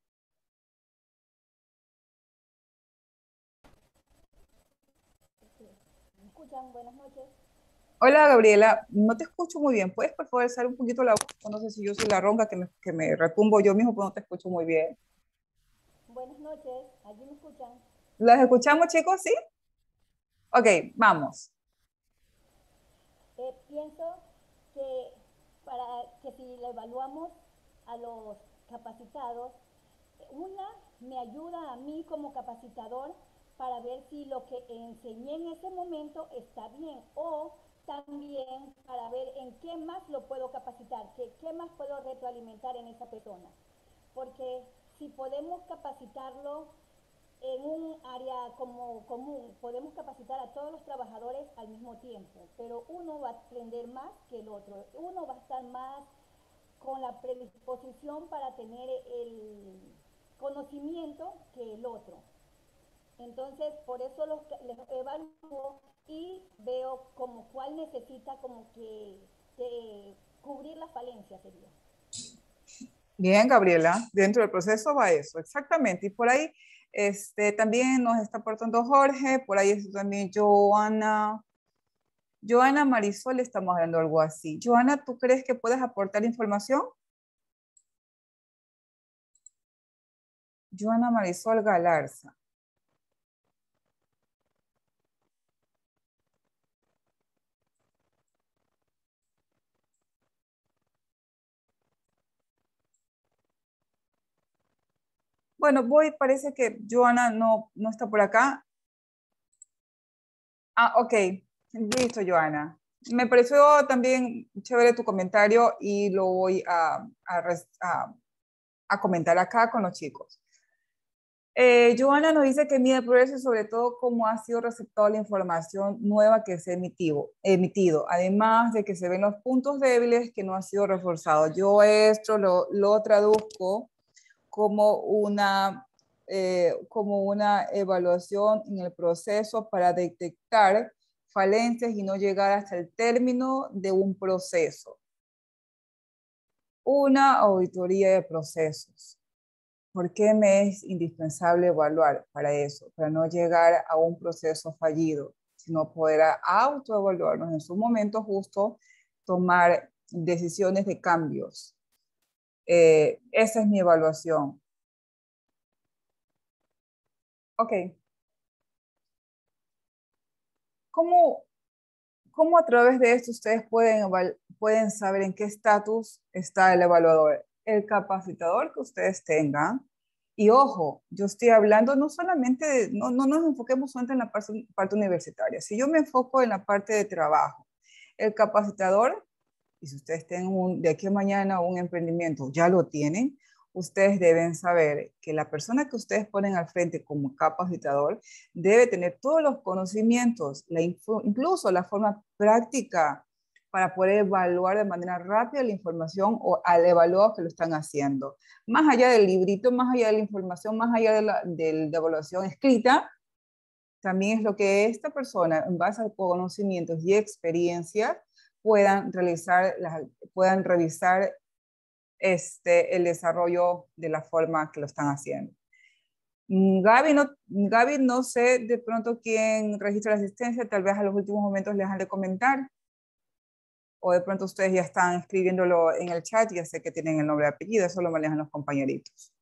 ¿Me escuchan? Buenas noches. Hola Gabriela, no te escucho muy bien. ¿Puedes por favor alzar un poquito la voz? No sé si yo soy la ronca que me, que me retumbo yo mismo, pero no te escucho muy bien. Buenas noches, ¿allí me escuchan? ¿Las escuchamos, chicos? ¿Sí? Ok, vamos. Eh, pienso que, para, que si le evaluamos a los capacitados, una me ayuda a mí como capacitador para ver si lo que enseñé en ese momento está bien, o también para ver en qué más lo puedo capacitar, qué, qué más puedo retroalimentar en esa persona. Porque si podemos capacitarlo en un área como común, podemos capacitar a todos los trabajadores al mismo tiempo, pero uno va a aprender más que el otro, uno va a estar más con la predisposición para tener el conocimiento que el otro. Entonces, por eso los, les evalúo y veo como cuál necesita como que de cubrir las falencias sería. Bien, Gabriela, dentro del proceso va eso, exactamente. Y por ahí este, también nos está aportando Jorge, por ahí está también Joana. Joana Marisol, estamos hablando algo así. Joana, ¿tú crees que puedes aportar información? Joana Marisol Galarza. Bueno, voy, parece que Joana no, no está por acá. Ah, ok. Listo, Joana. Me pareció también chévere tu comentario y lo voy a, a, a, a comentar acá con los chicos. Eh, Joana nos dice que mide el progreso y sobre todo cómo ha sido receptada la información nueva que se ha emitido, emitido, además de que se ven los puntos débiles que no han sido reforzados. Yo esto lo, lo traduzco como una, eh, como una evaluación en el proceso para detectar falencias y no llegar hasta el término de un proceso. Una auditoría de procesos. ¿Por qué me es indispensable evaluar para eso? Para no llegar a un proceso fallido, sino poder autoevaluarnos en su momento justo, tomar decisiones de cambios. Eh, esa es mi evaluación. Ok. ¿Cómo, cómo a través de esto ustedes pueden, pueden saber en qué estatus está el evaluador? El capacitador que ustedes tengan. Y ojo, yo estoy hablando no solamente, de, no, no nos enfoquemos solamente en la parte, parte universitaria. Si yo me enfoco en la parte de trabajo, el capacitador, y si ustedes tienen un, de aquí a mañana un emprendimiento, ya lo tienen, ustedes deben saber que la persona que ustedes ponen al frente como capacitador debe tener todos los conocimientos, la info, incluso la forma práctica para poder evaluar de manera rápida la información o al evaluado que lo están haciendo. Más allá del librito, más allá de la información, más allá de la, de la evaluación escrita, también es lo que esta persona, en base a conocimientos y experiencia, puedan realizar, las, puedan revisar este, el desarrollo de la forma que lo están haciendo. Gaby no, Gaby, no sé de pronto quién registra la asistencia, tal vez a los últimos momentos les han de comentar. O de pronto ustedes ya están escribiéndolo en el chat, ya sé que tienen el nombre y apellido, eso lo manejan los compañeritos.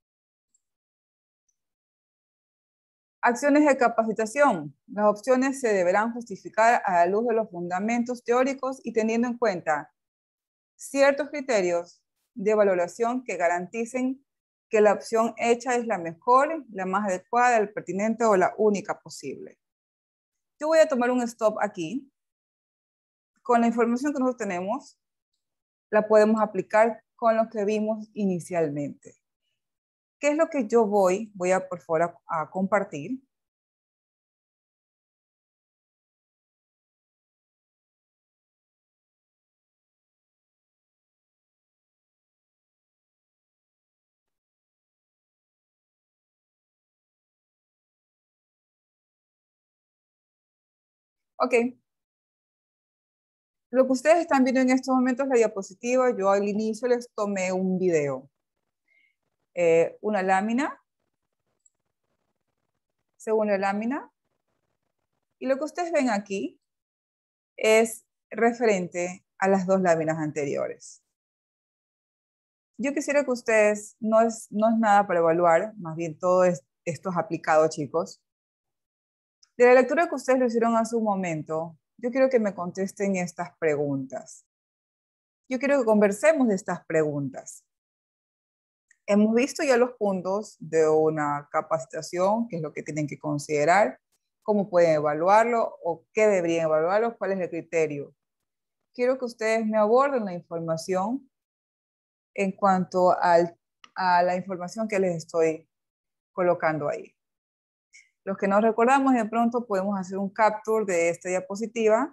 Acciones de capacitación. Las opciones se deberán justificar a la luz de los fundamentos teóricos y teniendo en cuenta ciertos criterios de valoración que garanticen que la opción hecha es la mejor, la más adecuada, la pertinente o la única posible. Yo voy a tomar un stop aquí. Con la información que nosotros tenemos, la podemos aplicar con lo que vimos inicialmente. ¿Qué es lo que yo voy, voy a por favor a, a compartir? Ok. Lo que ustedes están viendo en estos momentos es la diapositiva. Yo al inicio les tomé un video. Eh, una lámina. Segunda lámina. Y lo que ustedes ven aquí es referente a las dos láminas anteriores. Yo quisiera que ustedes, no es, no es nada para evaluar, más bien todo es, esto es aplicado, chicos. De la lectura que ustedes lo hicieron hace un momento, yo quiero que me contesten estas preguntas. Yo quiero que conversemos de estas preguntas. Hemos visto ya los puntos de una capacitación, qué es lo que tienen que considerar, cómo pueden evaluarlo o qué deberían evaluarlo, cuál es el criterio. Quiero que ustedes me aborden la información en cuanto al, a la información que les estoy colocando ahí. Los que nos recordamos, de pronto podemos hacer un capture de esta diapositiva.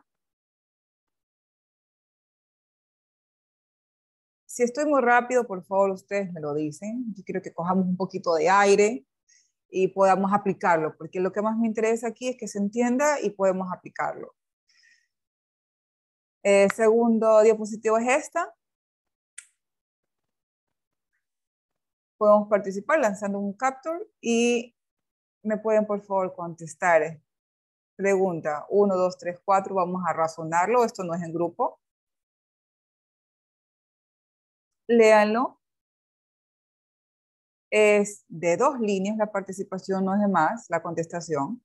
Si estoy muy rápido, por favor, ustedes me lo dicen. Yo quiero que cojamos un poquito de aire y podamos aplicarlo, porque lo que más me interesa aquí es que se entienda y podemos aplicarlo. El segundo diapositiva es esta. Podemos participar lanzando un capture y me pueden, por favor, contestar. Pregunta uno, dos, tres, cuatro. Vamos a razonarlo. Esto no es en grupo. Léanlo. Es de dos líneas la participación, no es de más, la contestación.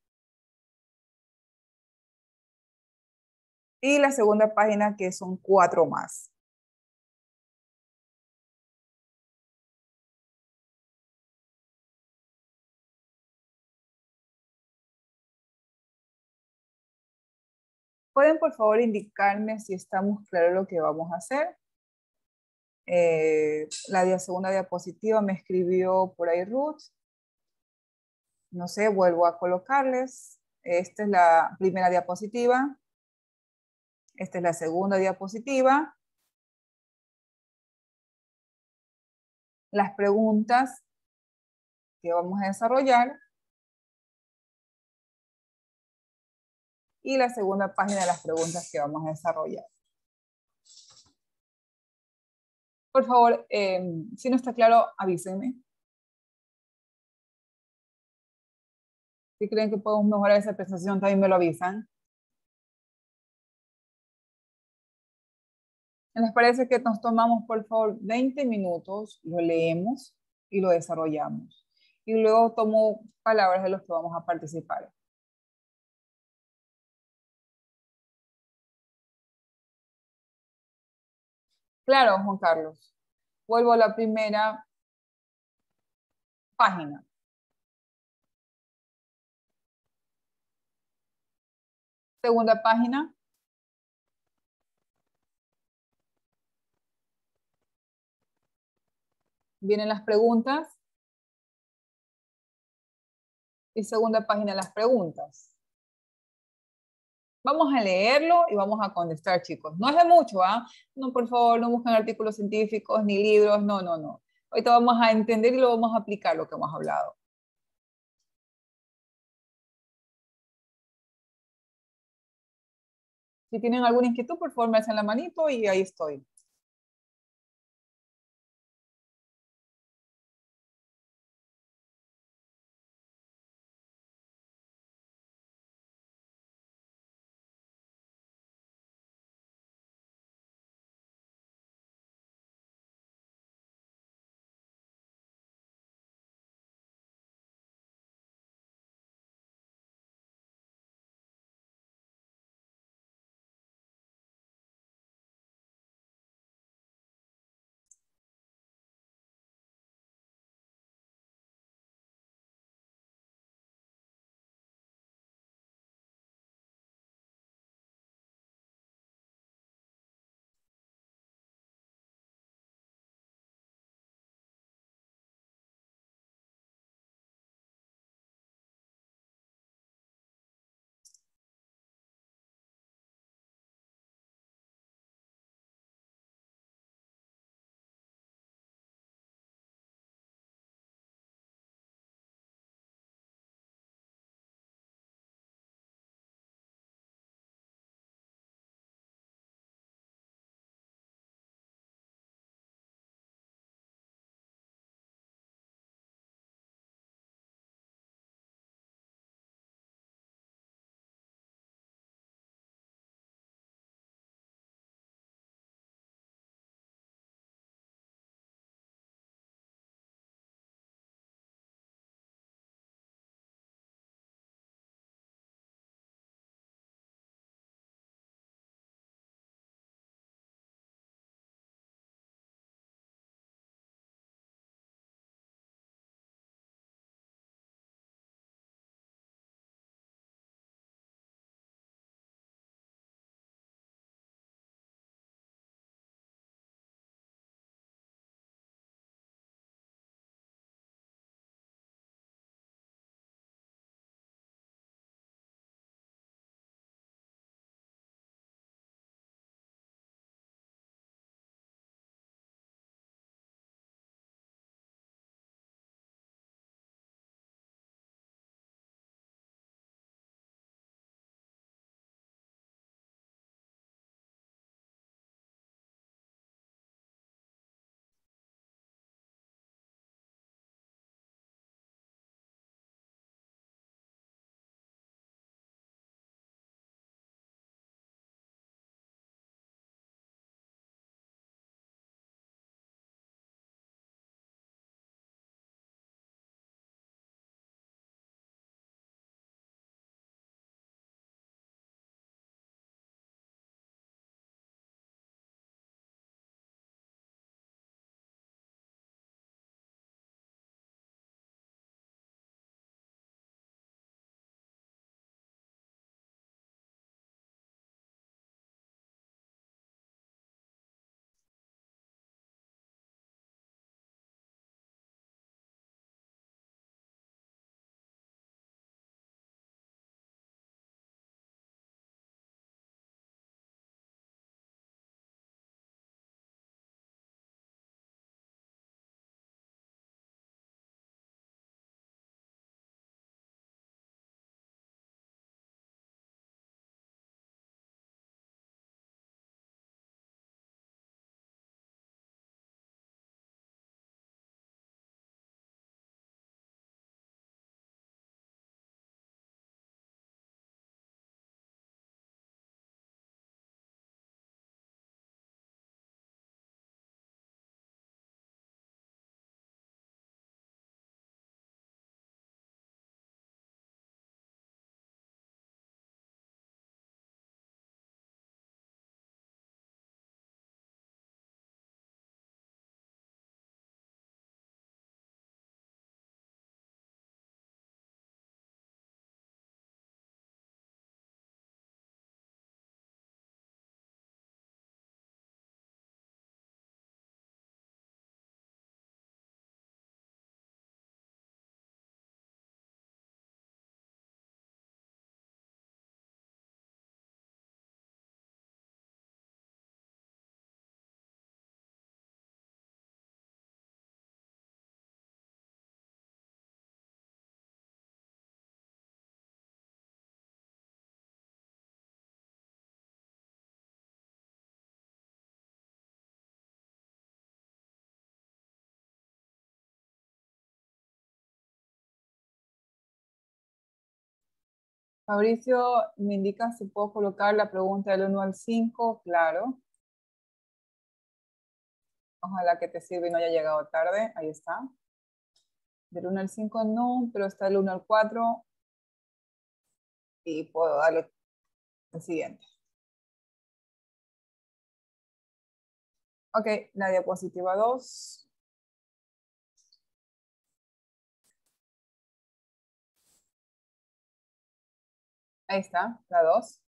Y la segunda página, que son cuatro más. ¿Pueden, por favor, indicarme si estamos claros lo que vamos a hacer? Eh, la segunda diapositiva me escribió por ahí Ruth. No sé, vuelvo a colocarles. Esta es la primera diapositiva. Esta es la segunda diapositiva. Las preguntas que vamos a desarrollar. Y la segunda página de las preguntas que vamos a desarrollar. Por favor, eh, si no está claro, avísenme. Si creen que podemos mejorar esa presentación, también me lo avisan. ¿Les parece que nos tomamos, por favor, veinte minutos, lo leemos y lo desarrollamos? Y luego tomo palabras de los que vamos a participar. Claro, Juan Carlos. Vuelvo a la primera página. Segunda página. Vienen las preguntas. Y segunda página, las preguntas. Vamos a leerlo y vamos a contestar, chicos. No es de mucho, ¿ah? No, por favor, no busquen artículos científicos ni libros. No, no, no. Ahorita vamos a entender y lo vamos a aplicar lo que hemos hablado. Si tienen alguna inquietud, por favor, me hacen la manito y ahí estoy. Fabricio me indica si puedo colocar la pregunta del uno al cinco, claro. Ojalá que te sirva y no haya llegado tarde, ahí está. Del uno al cinco no, pero está el uno al cuatro y puedo darle el siguiente. Ok, la diapositiva dos. Ahí está, la dos.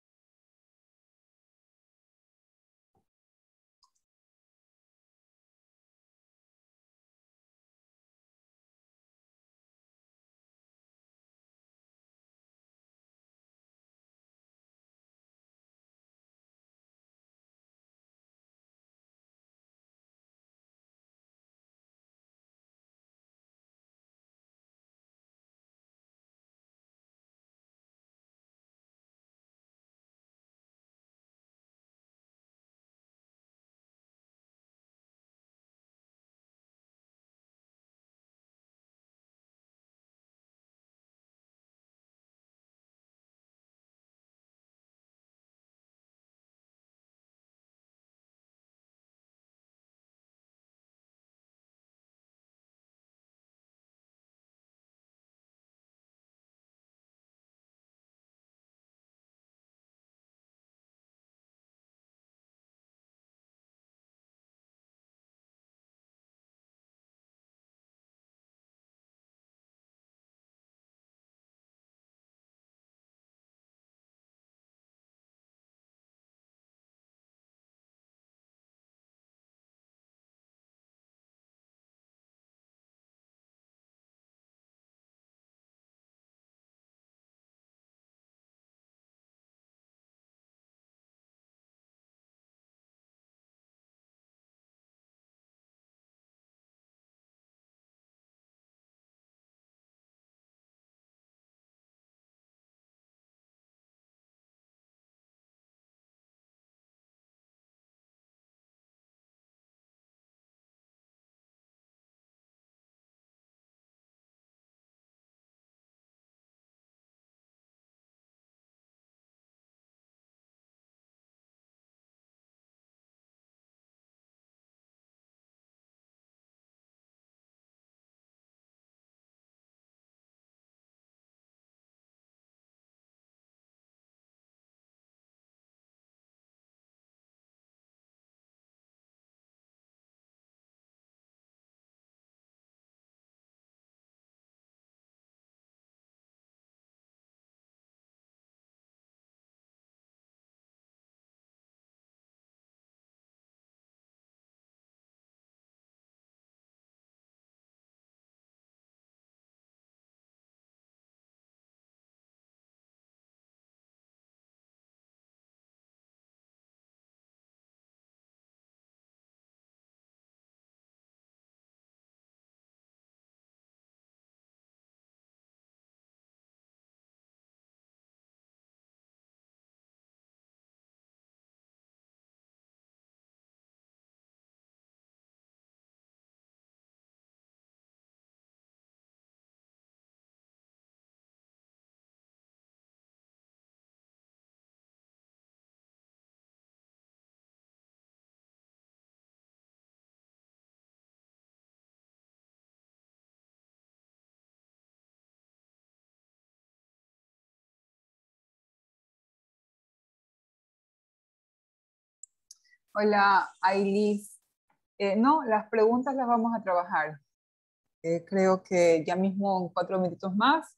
Hola, Ailis. Eh, no, las preguntas las vamos a trabajar. Eh, creo que ya mismo en cuatro minutos más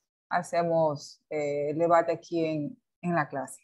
hacemos eh, el debate aquí en, en la clase.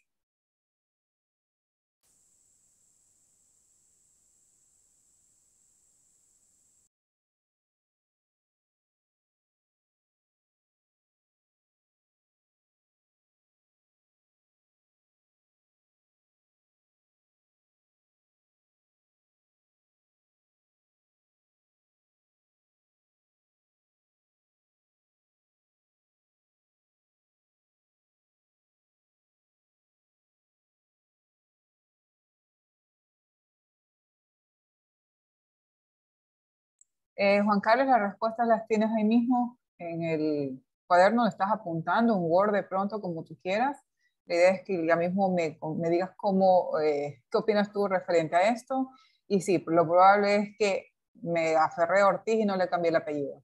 Eh, Juan Carlos, las respuestas las tienes ahí mismo en el cuaderno, estás apuntando, un Word de pronto, como tú quieras. La idea es que ya mismo me, me digas cómo, eh, qué opinas tú referente a esto. Y sí, lo probable es que me aferré a Ortiz y no le cambié el apellido.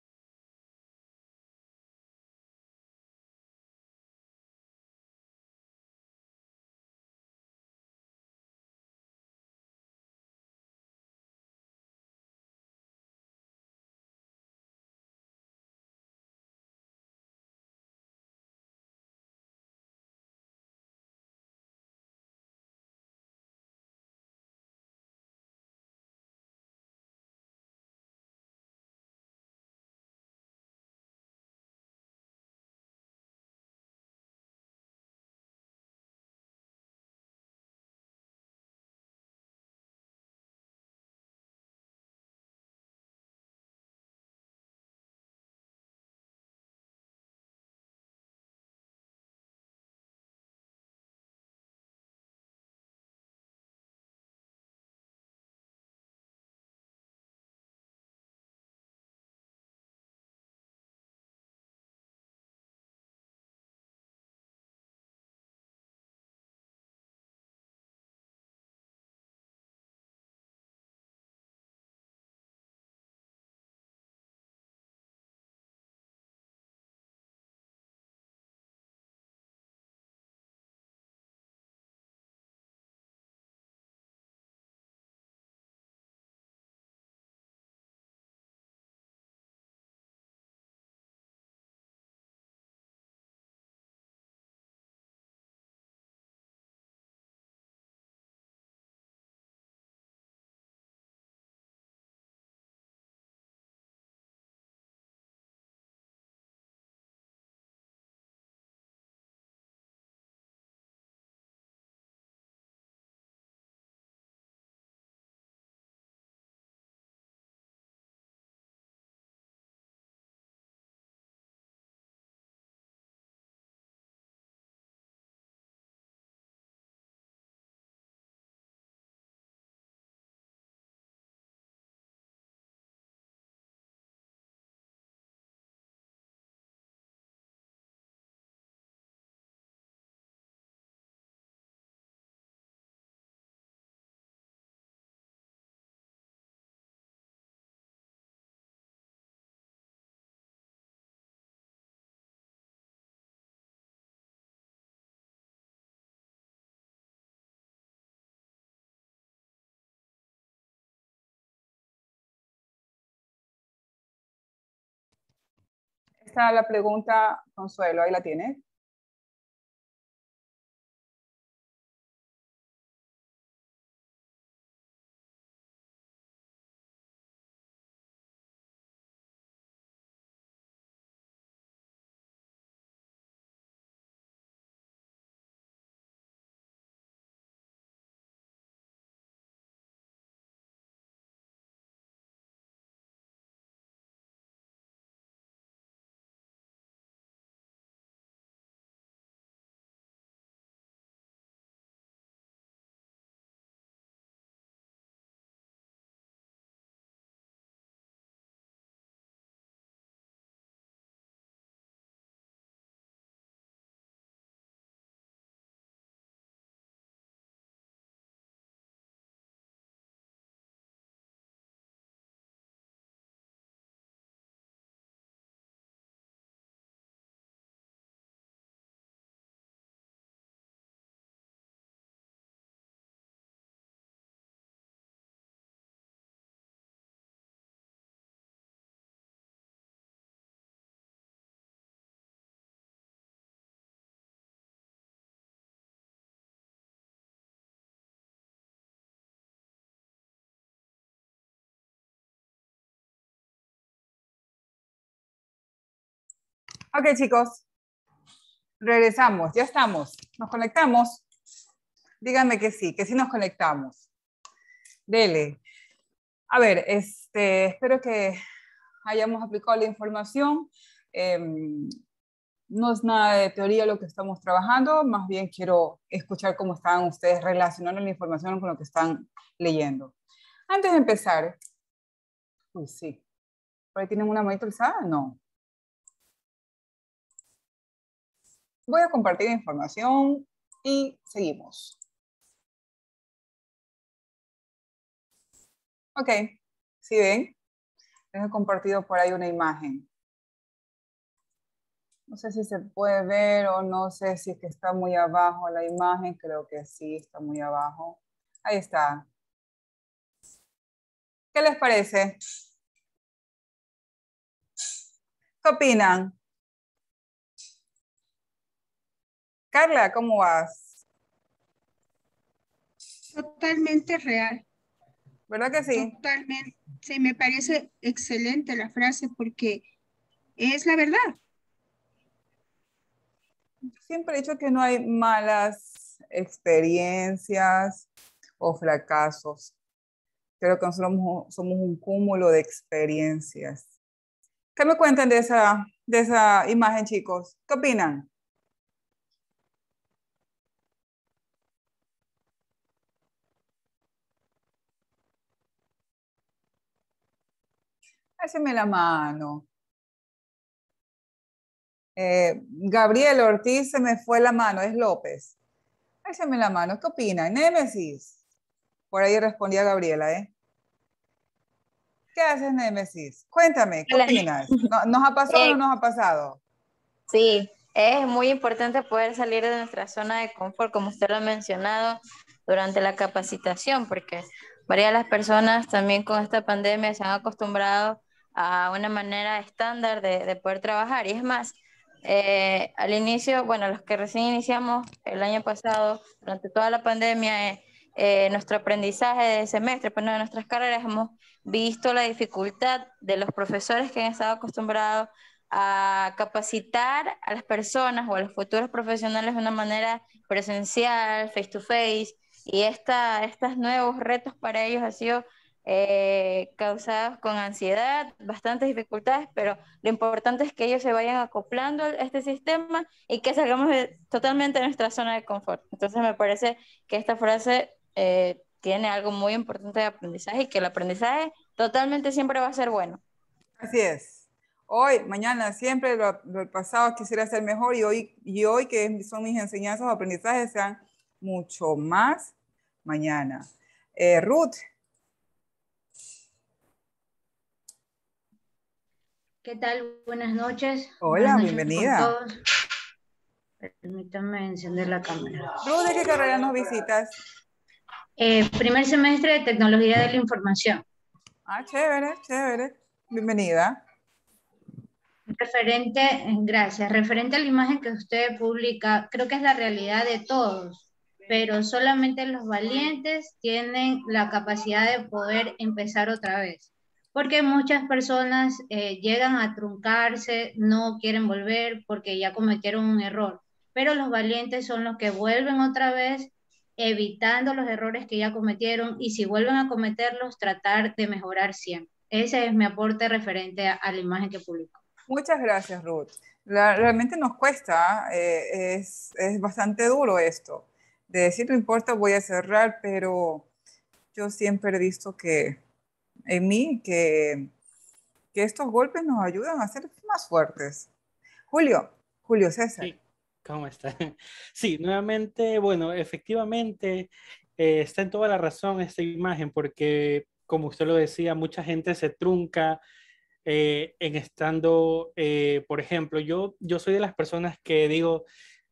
Esta es la pregunta, Consuelo, ahí la tienes. Ok, chicos. Regresamos, ya estamos. ¿Nos conectamos? Díganme que sí, que sí nos conectamos. Dele. A ver, este, espero que hayamos aplicado la información. Eh, no es nada de teoría lo que estamos trabajando, más bien quiero escuchar cómo están ustedes relacionando la información con lo que están leyendo. Antes de empezar, uy, sí. ¿Por ahí tienen una manita alzada? No. Voy a compartir información y seguimos. Ok, ¿sí ven? Les he compartido por ahí una imagen. No sé si se puede ver o no sé si es que está muy abajo la imagen. Creo que sí, está muy abajo. Ahí está. ¿Qué les parece? ¿Qué opinan? Carla, ¿cómo vas? Totalmente real. ¿Verdad que sí? Totalmente. Sí, me parece excelente la frase porque es la verdad. Siempre he dicho que no hay malas experiencias o fracasos. Creo que nosotros somos, somos un cúmulo de experiencias. ¿Qué me cuentan de esa, de esa imagen, chicos? ¿Qué opinan? Háceme la mano. Eh, Gabriel Ortiz, se me fue la mano, es López. Háceme la mano, ¿qué opinan? Némesis. Por ahí respondía Gabriela, ¿eh? ¿Qué haces, Némesis? Cuéntame, ¿qué Hola. opinas? ¿No- ¿Nos ha pasado Eh, o no nos ha pasado? Sí, es muy importante poder salir de nuestra zona de confort, como usted lo ha mencionado durante la capacitación, porque varias de las personas también con esta pandemia se han acostumbrado a una manera estándar de, de poder trabajar. Y es más, eh, al inicio, bueno, los que recién iniciamos el año pasado, durante toda la pandemia, eh, eh, nuestro aprendizaje de semestre, pues, no, de nuestras carreras, hemos visto la dificultad de los profesores que han estado acostumbrados a capacitar a las personas o a los futuros profesionales de una manera presencial, face to face, y esta, estos nuevos retos para ellos han sido eh, causados con ansiedad, bastantes dificultades, pero lo importante es que ellos se vayan acoplando a este sistema y que salgamos de, totalmente de nuestra zona de confort. Entonces me parece que esta frase eh, tiene algo muy importante de aprendizaje y que el aprendizaje totalmente siempre va a ser bueno. Así es. Hoy, mañana, siempre lo, lo pasado quisiera ser mejor y hoy, y hoy que son mis enseñanzas o aprendizajes sean mucho más mañana. Eh, Ruth. ¿Qué tal? Buenas noches. Hola, Buenas noches bienvenida. con todos. Permítanme encender la cámara. Ruth, ¿de qué carrera nos visitas? Eh, primer semestre de Tecnología de la Información. Ah, chévere, chévere. Bienvenida. Referente, gracias. Referente a la imagen que usted publica, creo que es la realidad de todos, pero solamente los valientes tienen la capacidad de poder empezar otra vez. Porque muchas personas eh, llegan a truncarse, no quieren volver porque ya cometieron un error, pero los valientes son los que vuelven otra vez evitando los errores que ya cometieron y si vuelven a cometerlos, tratar de mejorar siempre. Ese es mi aporte referente a, a la imagen que publico. Muchas gracias, Ruth. La, realmente nos cuesta, eh, es, es bastante duro esto. De decir, no importa, voy a cerrar, pero yo siempre he visto que en mí que, que estos golpes nos ayudan a ser más fuertes. Julio, Julio César. Sí, ¿cómo está? Sí, nuevamente, bueno, efectivamente eh, está en toda la razón esta imagen porque, como usted lo decía, mucha gente se trunca eh, en estando, eh, por ejemplo, yo, yo soy de las personas que digo,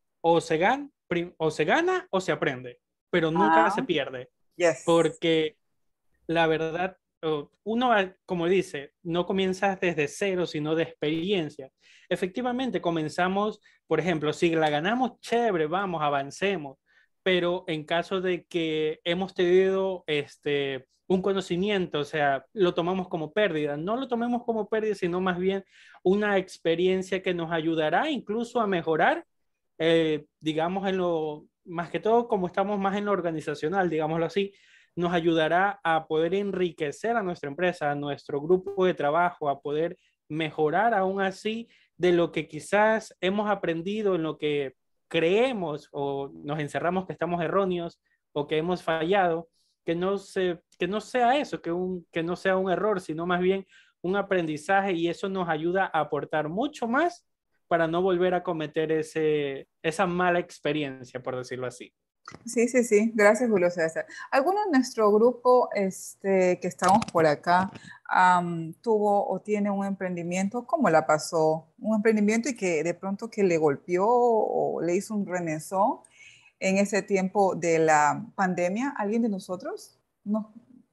o se gana, o se gana o se aprende, pero nunca Ah, se pierde, yes. porque la verdad, uno, como dice, no comienza desde cero, sino de experiencia. Efectivamente, comenzamos, por ejemplo, si la ganamos, chévere, vamos, avancemos, pero en caso de que hemos tenido este, un conocimiento, o sea, lo tomamos como pérdida, no lo tomemos como pérdida, sino más bien una experiencia que nos ayudará incluso a mejorar, eh, digamos, en lo, más que todo, como estamos más en lo organizacional, digámoslo así, nos ayudará a poder enriquecer a nuestra empresa, a nuestro grupo de trabajo, a poder mejorar aún así de lo que quizás hemos aprendido, en lo que creemos o nos encerramos que estamos erróneos o que hemos fallado, que no, se, que no sea eso, que, un, que no sea un error, sino más bien un aprendizaje y eso nos ayuda a aportar mucho más para no volver a cometer ese, esa mala experiencia, por decirlo así. Sí, sí, sí. Gracias, Julio César. ¿Alguno de nuestro grupo este, que estamos por acá um, tuvo o tiene un emprendimiento? ¿Cómo la pasó? Un emprendimiento y que de pronto que le golpeó o le hizo un remesón en ese tiempo de la pandemia. ¿Alguien de nosotros? No.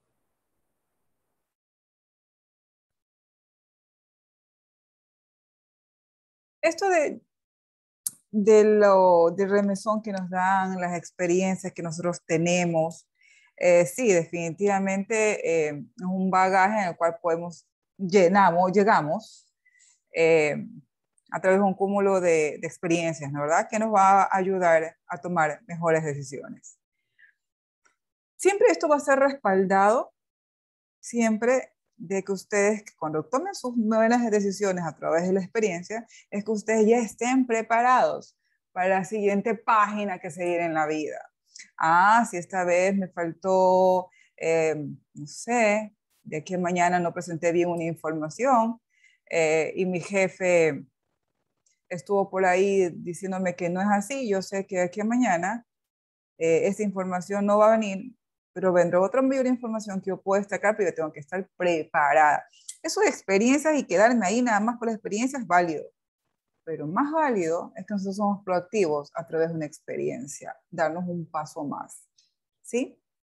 Esto de, de lo de remesón que nos dan, las experiencias que nosotros tenemos, eh, sí, definitivamente eh, es un bagaje en el cual podemos, llenamos, llegamos eh, a través de un cúmulo de, de experiencias, ¿no? ¿Verdad? Que nos va a ayudar a tomar mejores decisiones. Siempre esto va a ser respaldado, siempre de que ustedes, cuando tomen sus buenas decisiones a través de la experiencia, es que ustedes ya estén preparados para la siguiente página que seguir en la vida. Ah, si esta vez me faltó, eh, no sé, de aquí a mañana no presenté bien una información eh, y mi jefe estuvo por ahí diciéndome que no es así, yo sé que de aquí a mañana eh, esta información no va a venir, pero vendrá otra mayor información que yo puedo destacar, pero yo tengo que estar preparada. Eso de experiencias y quedarme ahí nada más por la experiencia es válido, pero más válido es que nosotros somos proactivos a través de una experiencia, darnos un paso más, ¿sí?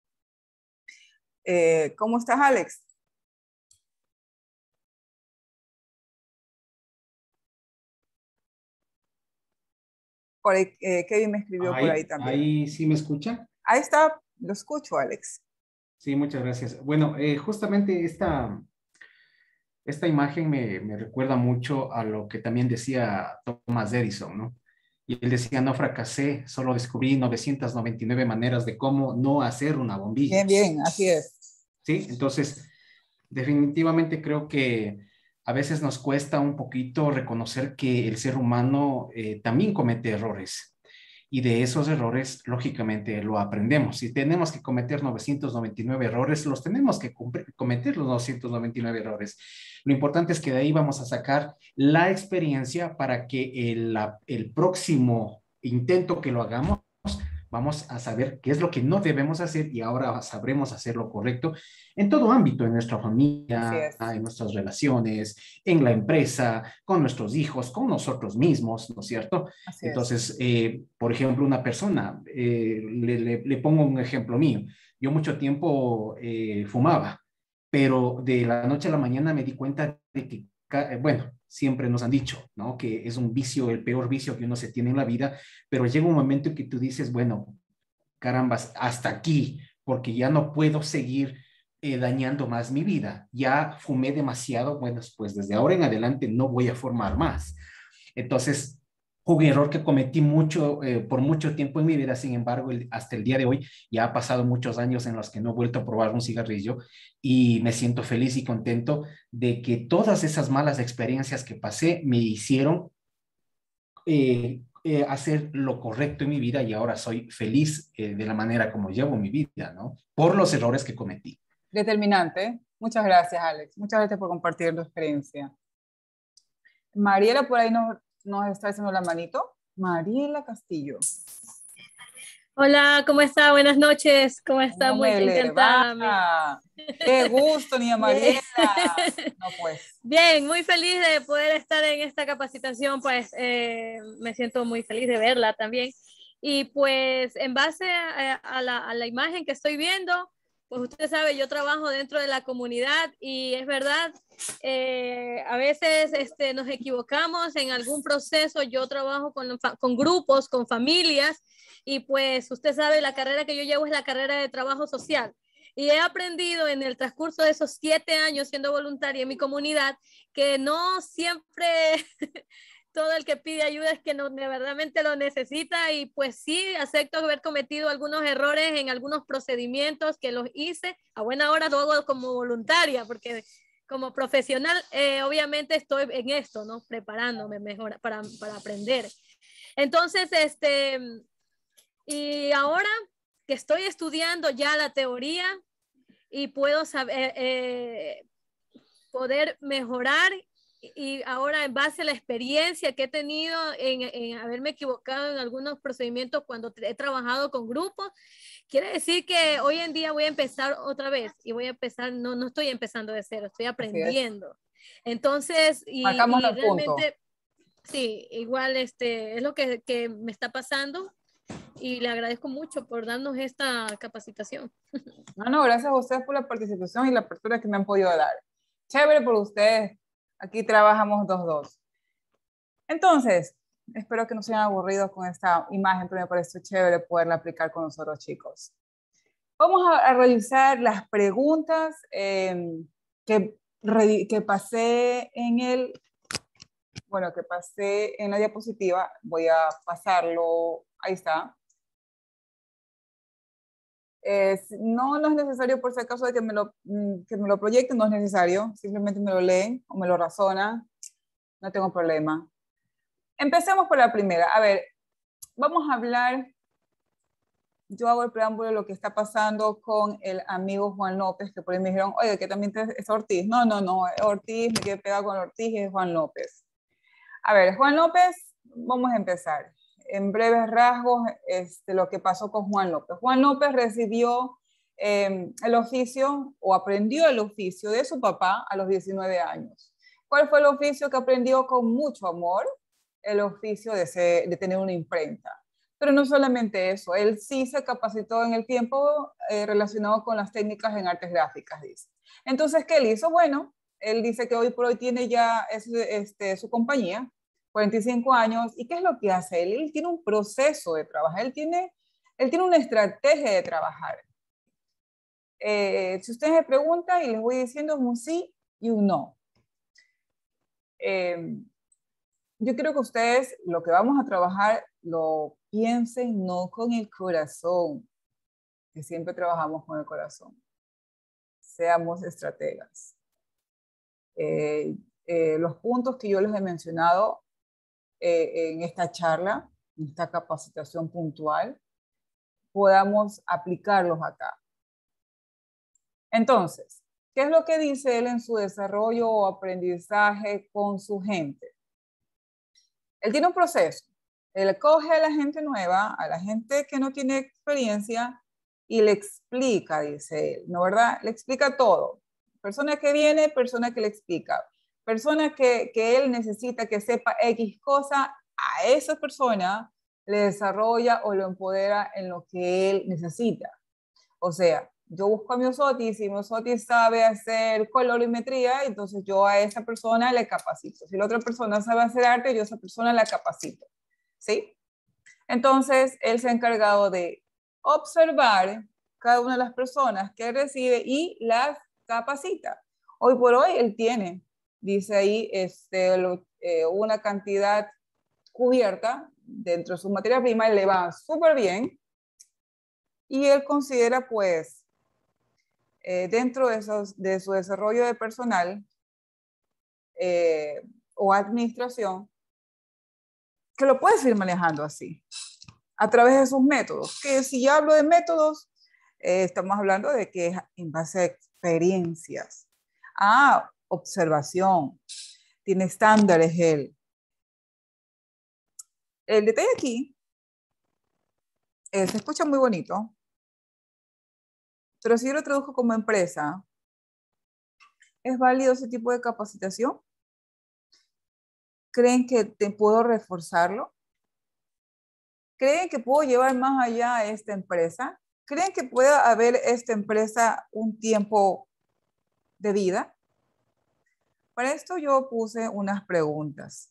Eh, ¿Cómo estás, Alex? Por ahí, eh, Kevin me escribió ahí, por ahí también. Ahí sí me escucha. Ahí está, lo escucho, Alex. Sí, muchas gracias. Bueno, eh, justamente esta, esta imagen me, me recuerda mucho a lo que también decía Thomas Edison, ¿no? Y él decía, no fracasé, solo descubrí novecientas noventa y nueve maneras de cómo no hacer una bombilla. Bien, bien, así es. Sí, entonces, definitivamente creo que a veces nos cuesta un poquito reconocer que el ser humano eh, también comete errores. Y de esos errores, lógicamente, lo aprendemos. Si tenemos que cometer novecientos noventa y nueve errores, los tenemos que cometer los novecientos noventa y nueve errores. Lo importante es que de ahí vamos a sacar la experiencia para que el, el próximo intento que lo hagamos, vamos a saber qué es lo que no debemos hacer y ahora sabremos hacer lo correcto en todo ámbito, en nuestra familia, en nuestras relaciones, en la empresa, con nuestros hijos, con nosotros mismos, ¿no es cierto? Así Entonces, eh, por ejemplo, una persona, eh, le, le, le pongo un ejemplo mío. Yo mucho tiempo eh, fumaba, pero de la noche a la mañana me di cuenta de que, bueno, siempre nos han dicho, ¿no? Que es un vicio, el peor vicio que uno se tiene en la vida, pero llega un momento en que tú dices, bueno, carambas, hasta aquí, porque ya no puedo seguir eh, dañando más mi vida. Ya fumé demasiado, bueno, pues desde ahora en adelante no voy a fumar más. Entonces, un error que cometí mucho, eh, por mucho tiempo en mi vida, sin embargo, el, hasta el día de hoy, ya ha pasado muchos años en los que no he vuelto a probar un cigarrillo y me siento feliz y contento de que todas esas malas experiencias que pasé me hicieron eh, eh, hacer lo correcto en mi vida y ahora soy feliz eh, de la manera como llevo mi vida, ¿no? Por los errores que cometí. Determinante. Muchas gracias, Alex. Muchas gracias por compartir tu experiencia. Mariela por ahí nos, nos está haciendo la manito. Mariela Castillo. Hola, ¿cómo está? Buenas noches. ¿Cómo está? No Muy encantada. Qué gusto, niña Mariela. No, pues. Bien, muy feliz de poder estar en esta capacitación, pues eh, me siento muy feliz de verla también. Y pues en base a, a, la, a la imagen que estoy viendo, pues usted sabe, yo trabajo dentro de la comunidad y es verdad, eh, a veces este, nos equivocamos en algún proceso. Yo trabajo con, con grupos, con familias y pues usted sabe, la carrera que yo llevo es la carrera de trabajo social. Y he aprendido en el transcurso de esos siete años siendo voluntaria en mi comunidad que no siempre todo el que pide ayuda es que no, de verdaderamente lo necesita y pues sí, acepto haber cometido algunos errores en algunos procedimientos que los hice. A buena hora lo hago como voluntaria porque como profesional eh, obviamente estoy en esto, ¿no? Preparándome mejor para, para aprender. Entonces, este, y ahora que estoy estudiando ya la teoría y puedo saber, eh, poder mejorar y ahora en base a la experiencia que he tenido en, en haberme equivocado en algunos procedimientos cuando he trabajado con grupos, quiere decir que hoy en día voy a empezar otra vez y voy a empezar, no, no estoy empezando de cero, estoy aprendiendo. Entonces, y, Marcamos y el punto. realmente, sí, igual este, es lo que, que me está pasando y le agradezco mucho por darnos esta capacitación. No, no, gracias a ustedes por la participación y la apertura que me han podido dar. Chévere por ustedes. Aquí trabajamos dos, dos. Entonces, espero que no se hayan aburrido con esta imagen, pero me parece chévere poderla aplicar con nosotros, chicos. Vamos a, a revisar las preguntas eh, que, que pasé en el, bueno, que pasé en la diapositiva. Voy a pasarlo, ahí está. Eh, no, no es necesario, por si acaso, de que me, lo, que me lo proyecten, no es necesario. Simplemente me lo leen o me lo razonan. No tengo problema. Empecemos por la primera. A ver, vamos a hablar. Yo hago el preámbulo de lo que está pasando con el amigo Juan López, que por ahí me dijeron, oye, que también es Ortiz. No, no, no, Ortiz, me quedé pegado con Ortiz y es Juan López. A ver, Juan López, vamos a empezar. En breves rasgos, este, lo que pasó con Juan López. Juan López recibió eh, el oficio o aprendió el oficio de su papá a los diecinueve años. ¿Cuál fue el oficio que aprendió con mucho amor? El oficio de, ser, de tener una imprenta. Pero no solamente eso, él sí se capacitó en el tiempo eh, relacionado con las técnicas en artes gráficas, dice. Entonces, ¿qué él hizo? Bueno, él dice que hoy por hoy tiene ya este, este, su compañía, cuarenta y cinco años, ¿y qué es lo que hace él? Él tiene un proceso de trabajar, él tiene, él tiene una estrategia de trabajar. Eh, si ustedes me preguntan y les voy diciendo es un sí y un no. Eh, yo creo que ustedes lo que vamos a trabajar lo piensen no con el corazón, que siempre trabajamos con el corazón. Seamos estrategas. Eh, eh, los puntos que yo les he mencionado eh, en esta charla, en esta capacitación puntual, podamos aplicarlos acá. Entonces, ¿qué es lo que dice él en su desarrollo o aprendizaje con su gente? Él tiene un proceso. Él coge a la gente nueva, a la gente que no tiene experiencia y le explica, dice él, ¿no verdad? Le explica todo. Persona que viene, persona que le explica. Persona que, que él necesita que sepa X cosa, a esa persona le desarrolla o lo empodera en lo que él necesita. O sea, yo busco a mi Osotis, si mi Osotis sabe hacer colorimetría, entonces yo a esa persona le capacito. Si la otra persona sabe hacer arte, yo a esa persona la capacito. ¿Sí? Entonces, él se ha encargado de observar cada una de las personas que recibe y las capacita. Hoy por hoy él tiene, dice ahí, este, lo, eh, una cantidad cubierta dentro de su materia prima, le va súper bien y él considera pues eh, dentro de, esos, de su desarrollo de personal eh, o administración que lo puede seguir manejando así, a través de sus métodos. Que si yo hablo de métodos, eh, estamos hablando de que es en base a experiencias. Ah, observación. Tiene estándares él. El detalle aquí, eh, se escucha muy bonito, pero si yo lo traduzco como empresa, ¿es válido ese tipo de capacitación? ¿Creen que te puedo reforzarlo? ¿Creen que puedo llevar más allá a esta empresa? ¿Creen que pueda haber esta empresa un tiempo de vida? Para esto yo puse unas preguntas.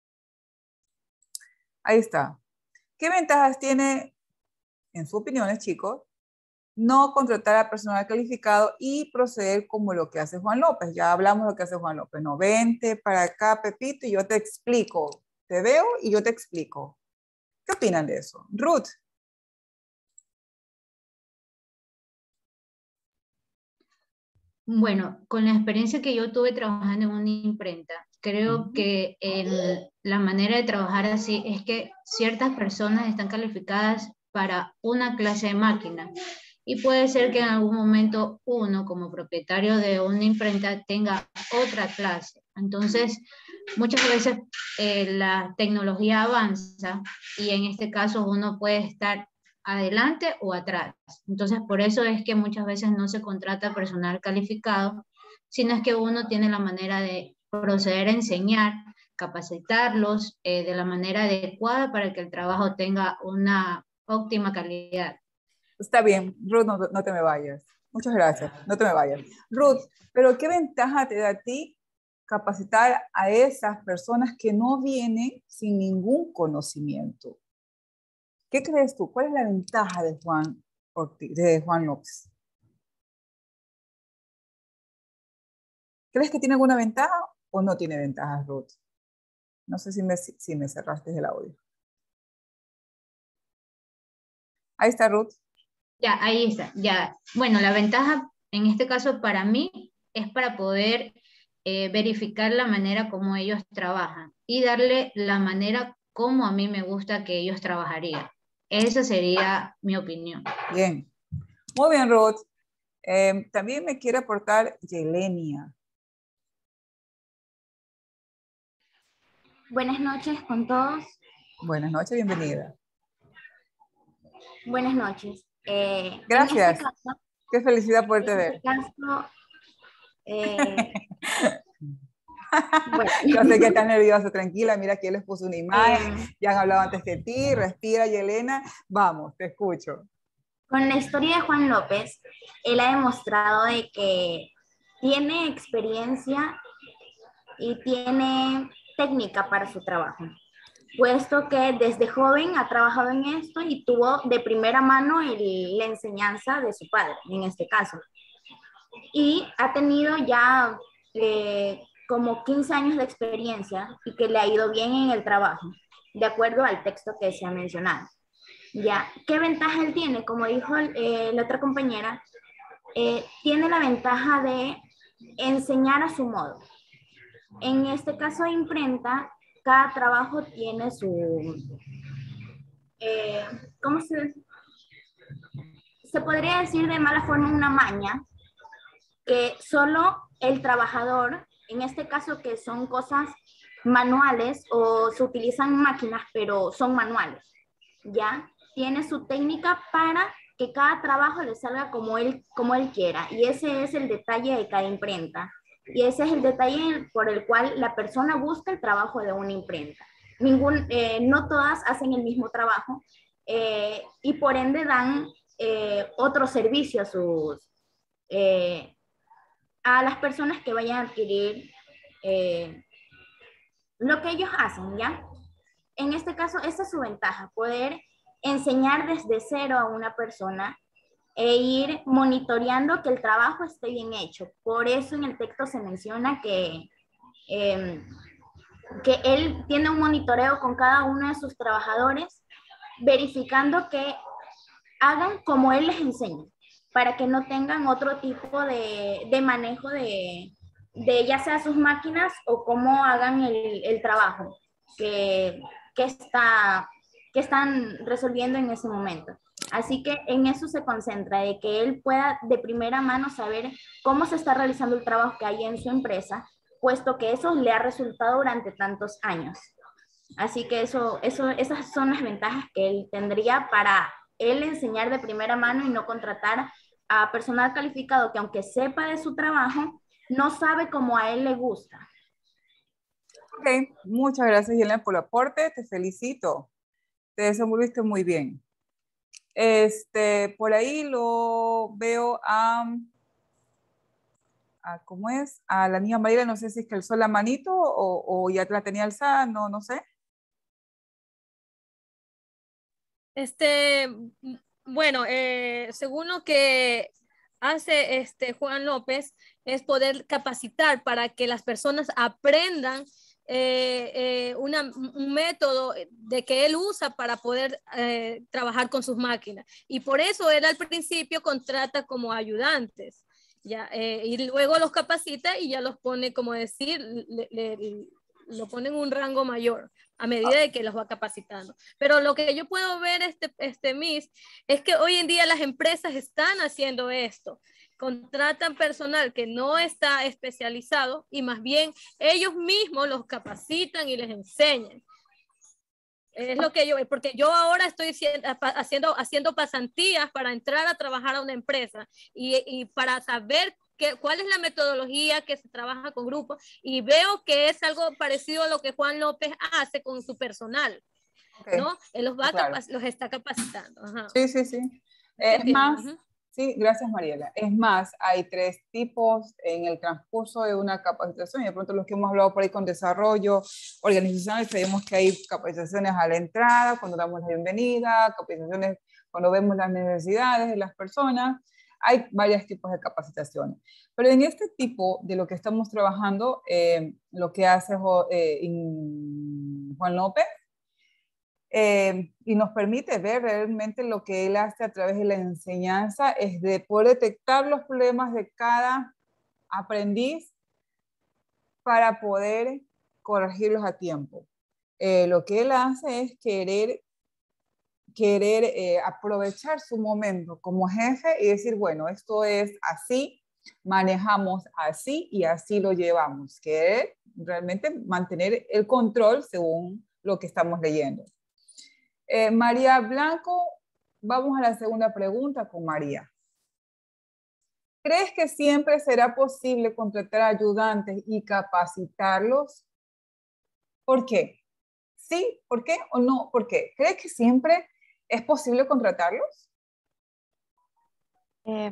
Ahí está. ¿Qué ventajas tiene, en sus opiniones, chicos, no contratar a personal calificado y proceder como lo que hace Juan López? Ya hablamos de lo que hace Juan López. No, vente para acá, Pepito, y yo te explico. Te veo y yo te explico. ¿Qué opinan de eso? Ruth. Bueno, con la experiencia que yo tuve trabajando en una imprenta, creo uh-huh. que el, la manera de trabajar así es que ciertas personas están calificadas para una clase de máquina y puede ser que en algún momento uno como propietario de una imprenta tenga otra clase. Entonces, muchas veces eh, la tecnología avanza y en este caso uno puede estar adelante o atrás. Entonces, por eso es que muchas veces no se contrata personal calificado, sino es que uno tiene la manera de proceder a enseñar, capacitarlos eh, de la manera adecuada para que el trabajo tenga una óptima calidad. Está bien, Ruth, no, no te me vayas. Muchas gracias, no te me vayas. Ruth, pero ¿qué ventaja te da a ti capacitar a esas personas que no vienen sin ningún conocimiento? ¿Qué crees tú? ¿Cuál es la ventaja de Juan Ortiz, de Juan López? ¿Crees que tiene alguna ventaja o no tiene ventajas, Ruth? No sé si me, si me cerraste el audio. Ahí está, Ruth. Ya, ahí está, ya. Bueno, la ventaja en este caso para mí es para poder eh, verificar la manera como ellos trabajan y darle la manera como a mí me gusta que ellos trabajarían. Esa sería mi opinión. Bien. Muy bien, Ruth. Eh, también me quiere aportar Yelenia. Buenas noches con todos. Buenas noches, bienvenida. Buenas noches. Eh, Gracias. En este caso, Qué felicidad poderte en ver. este caso, eh, bueno. Yo sé que estás nerviosa, tranquila. Mira que les puse una imagen. Eh, ya han hablado antes que ti. Respira, Yelena. Vamos, te escucho. Con la historia de Juan López, él ha demostrado de que tiene experiencia y tiene técnica para su trabajo, puesto que desde joven ha trabajado en esto y tuvo de primera mano el, la enseñanza de su padre, en este caso. Y ha tenido ya eh, como quince años de experiencia y que le ha ido bien en el trabajo, de acuerdo al texto que se ha mencionado. Ya, ¿qué ventaja él tiene? Como dijo eh, la otra compañera, eh, tiene la ventaja de enseñar a su modo. En este caso de imprenta, cada trabajo tiene su, eh, ¿cómo se, se podría decir de mala forma una maña? Que solo el trabajador, en este caso que son cosas manuales o se utilizan máquinas, pero son manuales, ¿ya? Tiene su técnica para que cada trabajo le salga como él, como él quiera. Y ese es el detalle de cada imprenta. Y ese es el detalle por el cual la persona busca el trabajo de una imprenta. Ningún, eh, no todas hacen el mismo trabajo eh, y por ende dan eh, otro servicio a, sus, eh, a las personas que vayan a adquirir eh, lo que ellos hacen, ¿ya? En este caso, esa es su ventaja, poder enseñar desde cero a una persona e ir monitoreando que el trabajo esté bien hecho. Por eso en el texto se menciona que, eh, que él tiene un monitoreo con cada uno de sus trabajadores, verificando que hagan como él les enseña, para que no tengan otro tipo de, de manejo de, de ya sea sus máquinas o cómo hagan el, el trabajo que, que, está, que están resolviendo en ese momento. Así que en eso se concentra, de que él pueda de primera mano saber cómo se está realizando el trabajo que hay en su empresa, puesto que eso le ha resultado durante tantos años. Así que eso, eso, esas son las ventajas que él tendría para él enseñar de primera mano y no contratar a personal calificado que aunque sepa de su trabajo, no sabe cómo a él le gusta. Ok, muchas gracias, Yelena, por el aporte. Te felicito. Te desenvolviste muy bien. Este, por ahí lo veo a, a ¿cómo es? A la niña María, no sé si es que alzó la manito o, o ya la tenía alzada, no, no sé. Este, bueno, eh, según lo que hace este Juan López, es poder capacitar para que las personas aprendan eh, eh, una, un método de que él usa para poder eh, trabajar con sus máquinas. Y por eso él al principio contrata como ayudantes, ya, eh, y luego los capacita y ya los pone, como decir, le, le, lo pone en un rango mayor a medida de que los va capacitando. Pero lo que yo puedo ver, este, este Miss, es que hoy en día las empresas están haciendo esto. contratan personal que no está especializado y más bien ellos mismos los capacitan y les enseñan. Es lo que yo, porque yo ahora estoy haciendo, haciendo pasantías para entrar a trabajar a una empresa y, y para saber que, cuál es la metodología que se trabaja con grupos, y veo que es algo parecido a lo que Juan López hace con su personal, okay. ¿no? Él los, va claro. los está capacitando. Ajá. Sí, sí, sí. Es más, uh-huh. Sí, gracias Mariela. Es más, hay tres tipos en el transcurso de una capacitación, y de pronto los que hemos hablado por ahí con desarrollo organizacional, sabemos que hay capacitaciones a la entrada, cuando damos la bienvenida, capacitaciones cuando vemos las necesidades de las personas, hay varios tipos de capacitaciones. Pero en este tipo de lo que estamos trabajando, eh, lo que hace eh, Juan López, Eh, y nos permite ver realmente lo que él hace a través de la enseñanza, es de poder detectar los problemas de cada aprendiz para poder corregirlos a tiempo. Eh, lo que él hace es querer, querer eh, aprovechar su momento como jefe y decir, bueno, esto es así, manejamos así y así lo llevamos, que es realmente mantener el control según lo que estamos leyendo. Eh, María Blanco, vamos a la segunda pregunta con María. ¿Crees que siempre será posible contratar ayudantes y capacitarlos? ¿Por qué? ¿Sí? ¿Por qué? ¿O no? ¿Por qué? ¿Crees que siempre es posible contratarlos? Eh,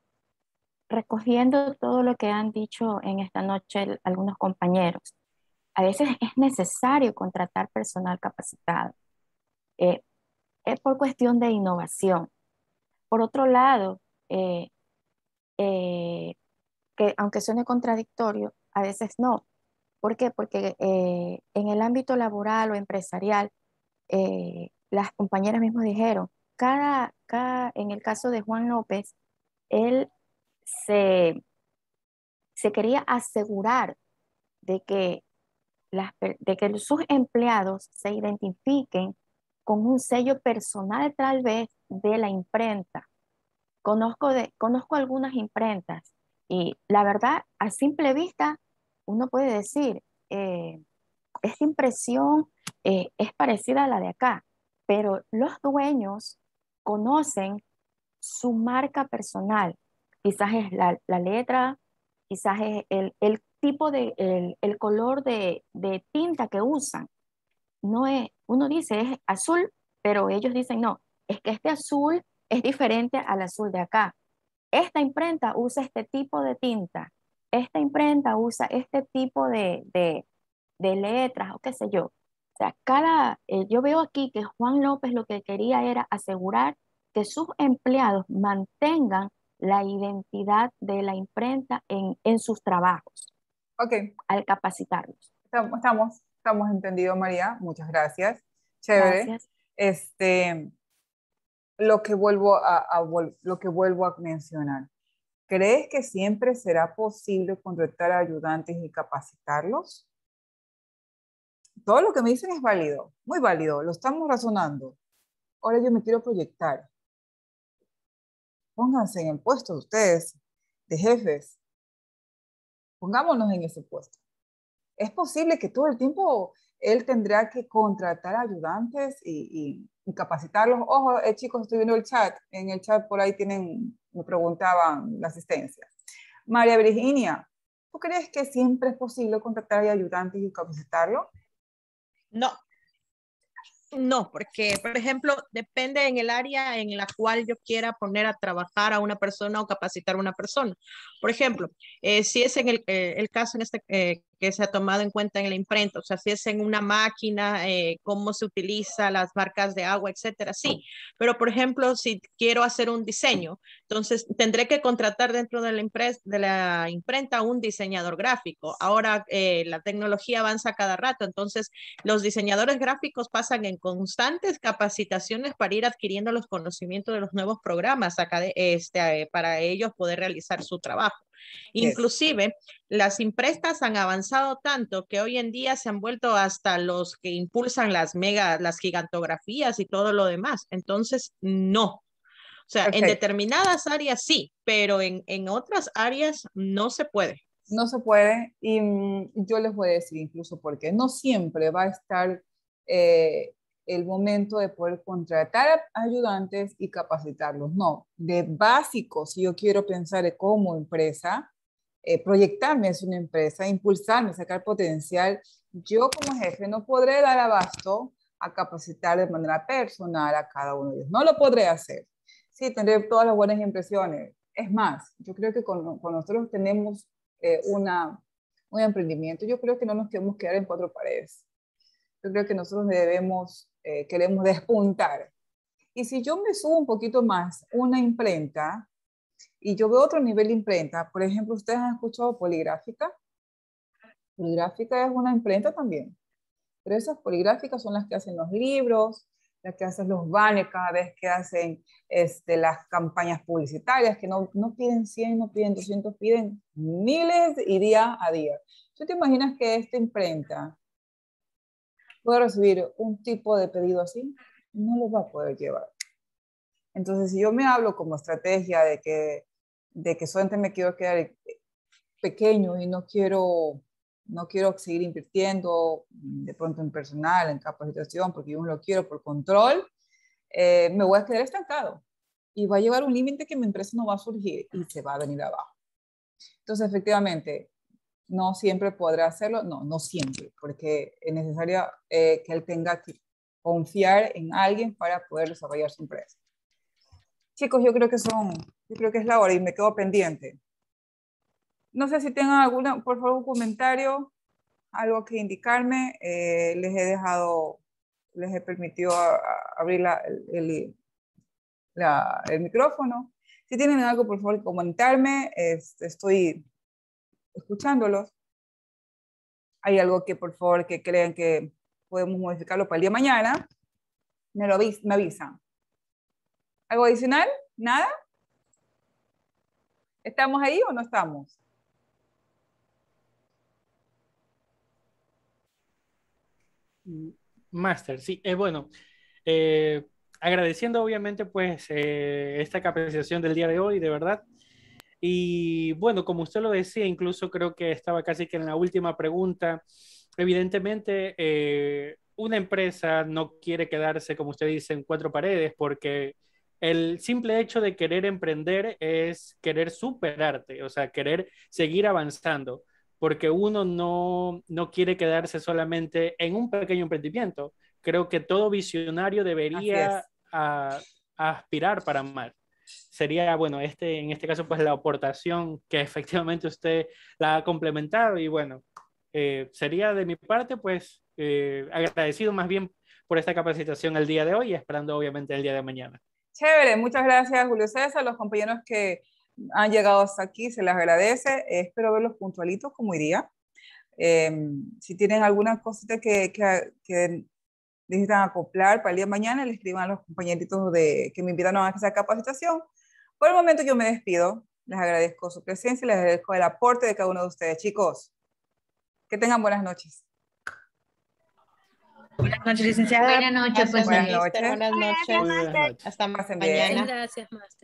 recogiendo todo lo que han dicho en esta noche algunos compañeros, a veces es necesario contratar personal capacitado. Eh, es por cuestión de innovación. Por otro lado, eh, eh, que aunque suene contradictorio, a veces no. ¿Por qué? Porque eh, en el ámbito laboral o empresarial, eh, las compañeras mismas dijeron, cada, cada, en el caso de Juan López, él se, se quería asegurar de que, las, de que sus empleados se identifiquen con un sello personal tal vez de la imprenta. Conozco, de, conozco algunas imprentas y la verdad, a simple vista, uno puede decir, eh, esta impresión eh, es parecida a la de acá, pero los dueños conocen su marca personal. Quizás es la, la letra, quizás es el, el tipo de, el, el color de, de tinta que usan. No es, uno dice es azul, pero ellos dicen no, es que este azul es diferente al azul de acá. Esta imprenta usa este tipo de tinta, esta imprenta usa este tipo de, de, de letras o qué sé yo. O sea, cada, eh, yo veo aquí que Juan López lo que quería era asegurar que sus empleados mantengan la identidad de la imprenta en, en sus trabajos. Ok. Al capacitarlos. Estamos, estamos, estamos entendidos, María. Muchas gracias. Chévere. Gracias. Este, lo que vuelvo a, a, lo que vuelvo a mencionar. ¿Crees que siempre será posible contratar ayudantes y capacitarlos? Todo lo que me dicen es válido, muy válido, lo estamos razonando. Ahora yo me quiero proyectar. Pónganse en el puesto de ustedes, de jefes. Pongámonos en ese puesto. Es posible que todo el tiempo él tendrá que contratar ayudantes y, y, y capacitarlos. Ojo, eh, chicos, estoy viendo el chat. En el chat por ahí tienen, me preguntaban la asistencia. María Virginia, ¿tú crees que siempre es posible contratar ayudantes y capacitarlos? No. No, porque, por ejemplo, depende en el área en la cual yo quiera poner a trabajar a una persona o capacitar a una persona. Por ejemplo, eh, si es en el, eh, el caso en este, eh, que se ha tomado en cuenta en la imprenta, o sea, si es en una máquina, eh, cómo se utiliza, las marcas de agua, etcétera, sí. Pero, por ejemplo, si quiero hacer un diseño, entonces tendré que contratar dentro de la, impres de la imprenta un diseñador gráfico. Ahora eh, la tecnología avanza cada rato, entonces los diseñadores gráficos pasan en constantes capacitaciones para ir adquiriendo los conocimientos de los nuevos programas este, para ellos poder realizar su trabajo. Yes. Inclusive, las imprestas han avanzado tanto que hoy en día se han vuelto hasta los que impulsan las mega, las gigantografías y todo lo demás. Entonces, no. O sea, Perfecto. en determinadas áreas sí, pero en, en otras áreas no se puede. No se puede, y mm, yo les voy a decir incluso porque no siempre va a estar eh, el momento de poder contratar a ayudantes y capacitarlos. No, de básico, si yo quiero pensar como empresa, eh, proyectarme hacia una empresa, impulsarme, sacar potencial, yo como jefe no podré dar abasto a capacitar de manera personal a cada uno de ellos. No lo podré hacer. Sí, tendré todas las buenas impresiones. Es más, yo creo que con, con nosotros tenemos eh, una, un emprendimiento. Yo creo que no nos queremos quedar en cuatro paredes. Yo creo que nosotros debemos, eh, queremos despuntar. Y si yo me subo un poquito más una imprenta y yo veo otro nivel de imprenta, por ejemplo, ustedes han escuchado Poligráfica. Poligráfica es una imprenta también. Pero esas poligráficas son las que hacen los libros, las que hacen los banners cada vez que hacen este, las campañas publicitarias, que no, no piden cien, no piden doscientos, piden miles y día a día. ¿Tú te imaginas que esta imprenta puede recibir un tipo de pedido así? No lo va a poder llevar. Entonces, si yo me hablo como estrategia de que, de que solamente me quiero quedar pequeño y no quiero... no quiero seguir invirtiendo de pronto en personal, en capacitación, porque yo no lo quiero por control, eh, me voy a quedar estancado y va a llevar un límite que mi empresa no va a surgir y se va a venir abajo. Entonces, efectivamente, no siempre podrá hacerlo, no, no siempre, porque es necesario eh, que él tenga que confiar en alguien para poder desarrollar su empresa. Chicos, yo creo que son, yo creo que es la hora y me quedo pendiente. No sé si tengan alguna, por favor, un comentario, algo que indicarme. Eh, les he dejado, les he permitido a, a abrir la, el, la, el micrófono. Si tienen algo, por favor, comentarme. Es, estoy escuchándolos. Hay algo que, por favor, que crean que podemos modificarlo para el día de mañana. Me lo avis, me avisan. ¿Algo adicional? ¿Nada? ¿Estamos ahí o no estamos? Máster, sí, eh, bueno, eh, agradeciendo obviamente pues eh, esta capacitación del día de hoy, de verdad. Y bueno, como usted lo decía, incluso creo que estaba casi que en la última pregunta, evidentemente eh, una empresa no quiere quedarse, como usted dice, en cuatro paredes, porque el simple hecho de querer emprender es querer superarte, o sea, querer seguir avanzando, porque uno no, no quiere quedarse solamente en un pequeño emprendimiento. Creo que todo visionario debería a, a aspirar para más. Sería, bueno, este, en este caso, pues la aportación que efectivamente usted la ha complementado y bueno, eh, sería de mi parte, pues, eh, agradecido más bien por esta capacitación el día de hoy y esperando obviamente el día de mañana. Chévere, muchas gracias Julio César, los compañeros que han llegado hasta aquí, se les agradece. Eh, espero verlos puntualitos como hoy día. Eh, si tienen alguna cosita que, que, que necesitan acoplar para el día de mañana, le escriban a los compañeritos de, que me invitaron a esa capacitación. Por el momento yo me despido. Les agradezco su presencia y les agradezco el aporte de cada uno de ustedes. Chicos, que tengan buenas noches. Buenas noches, licenciada. Buenas noches, pues. Buenas noches. Buenas noches. Muy buenas noches. Hasta Pasen mañana. bien. Gracias, Máster.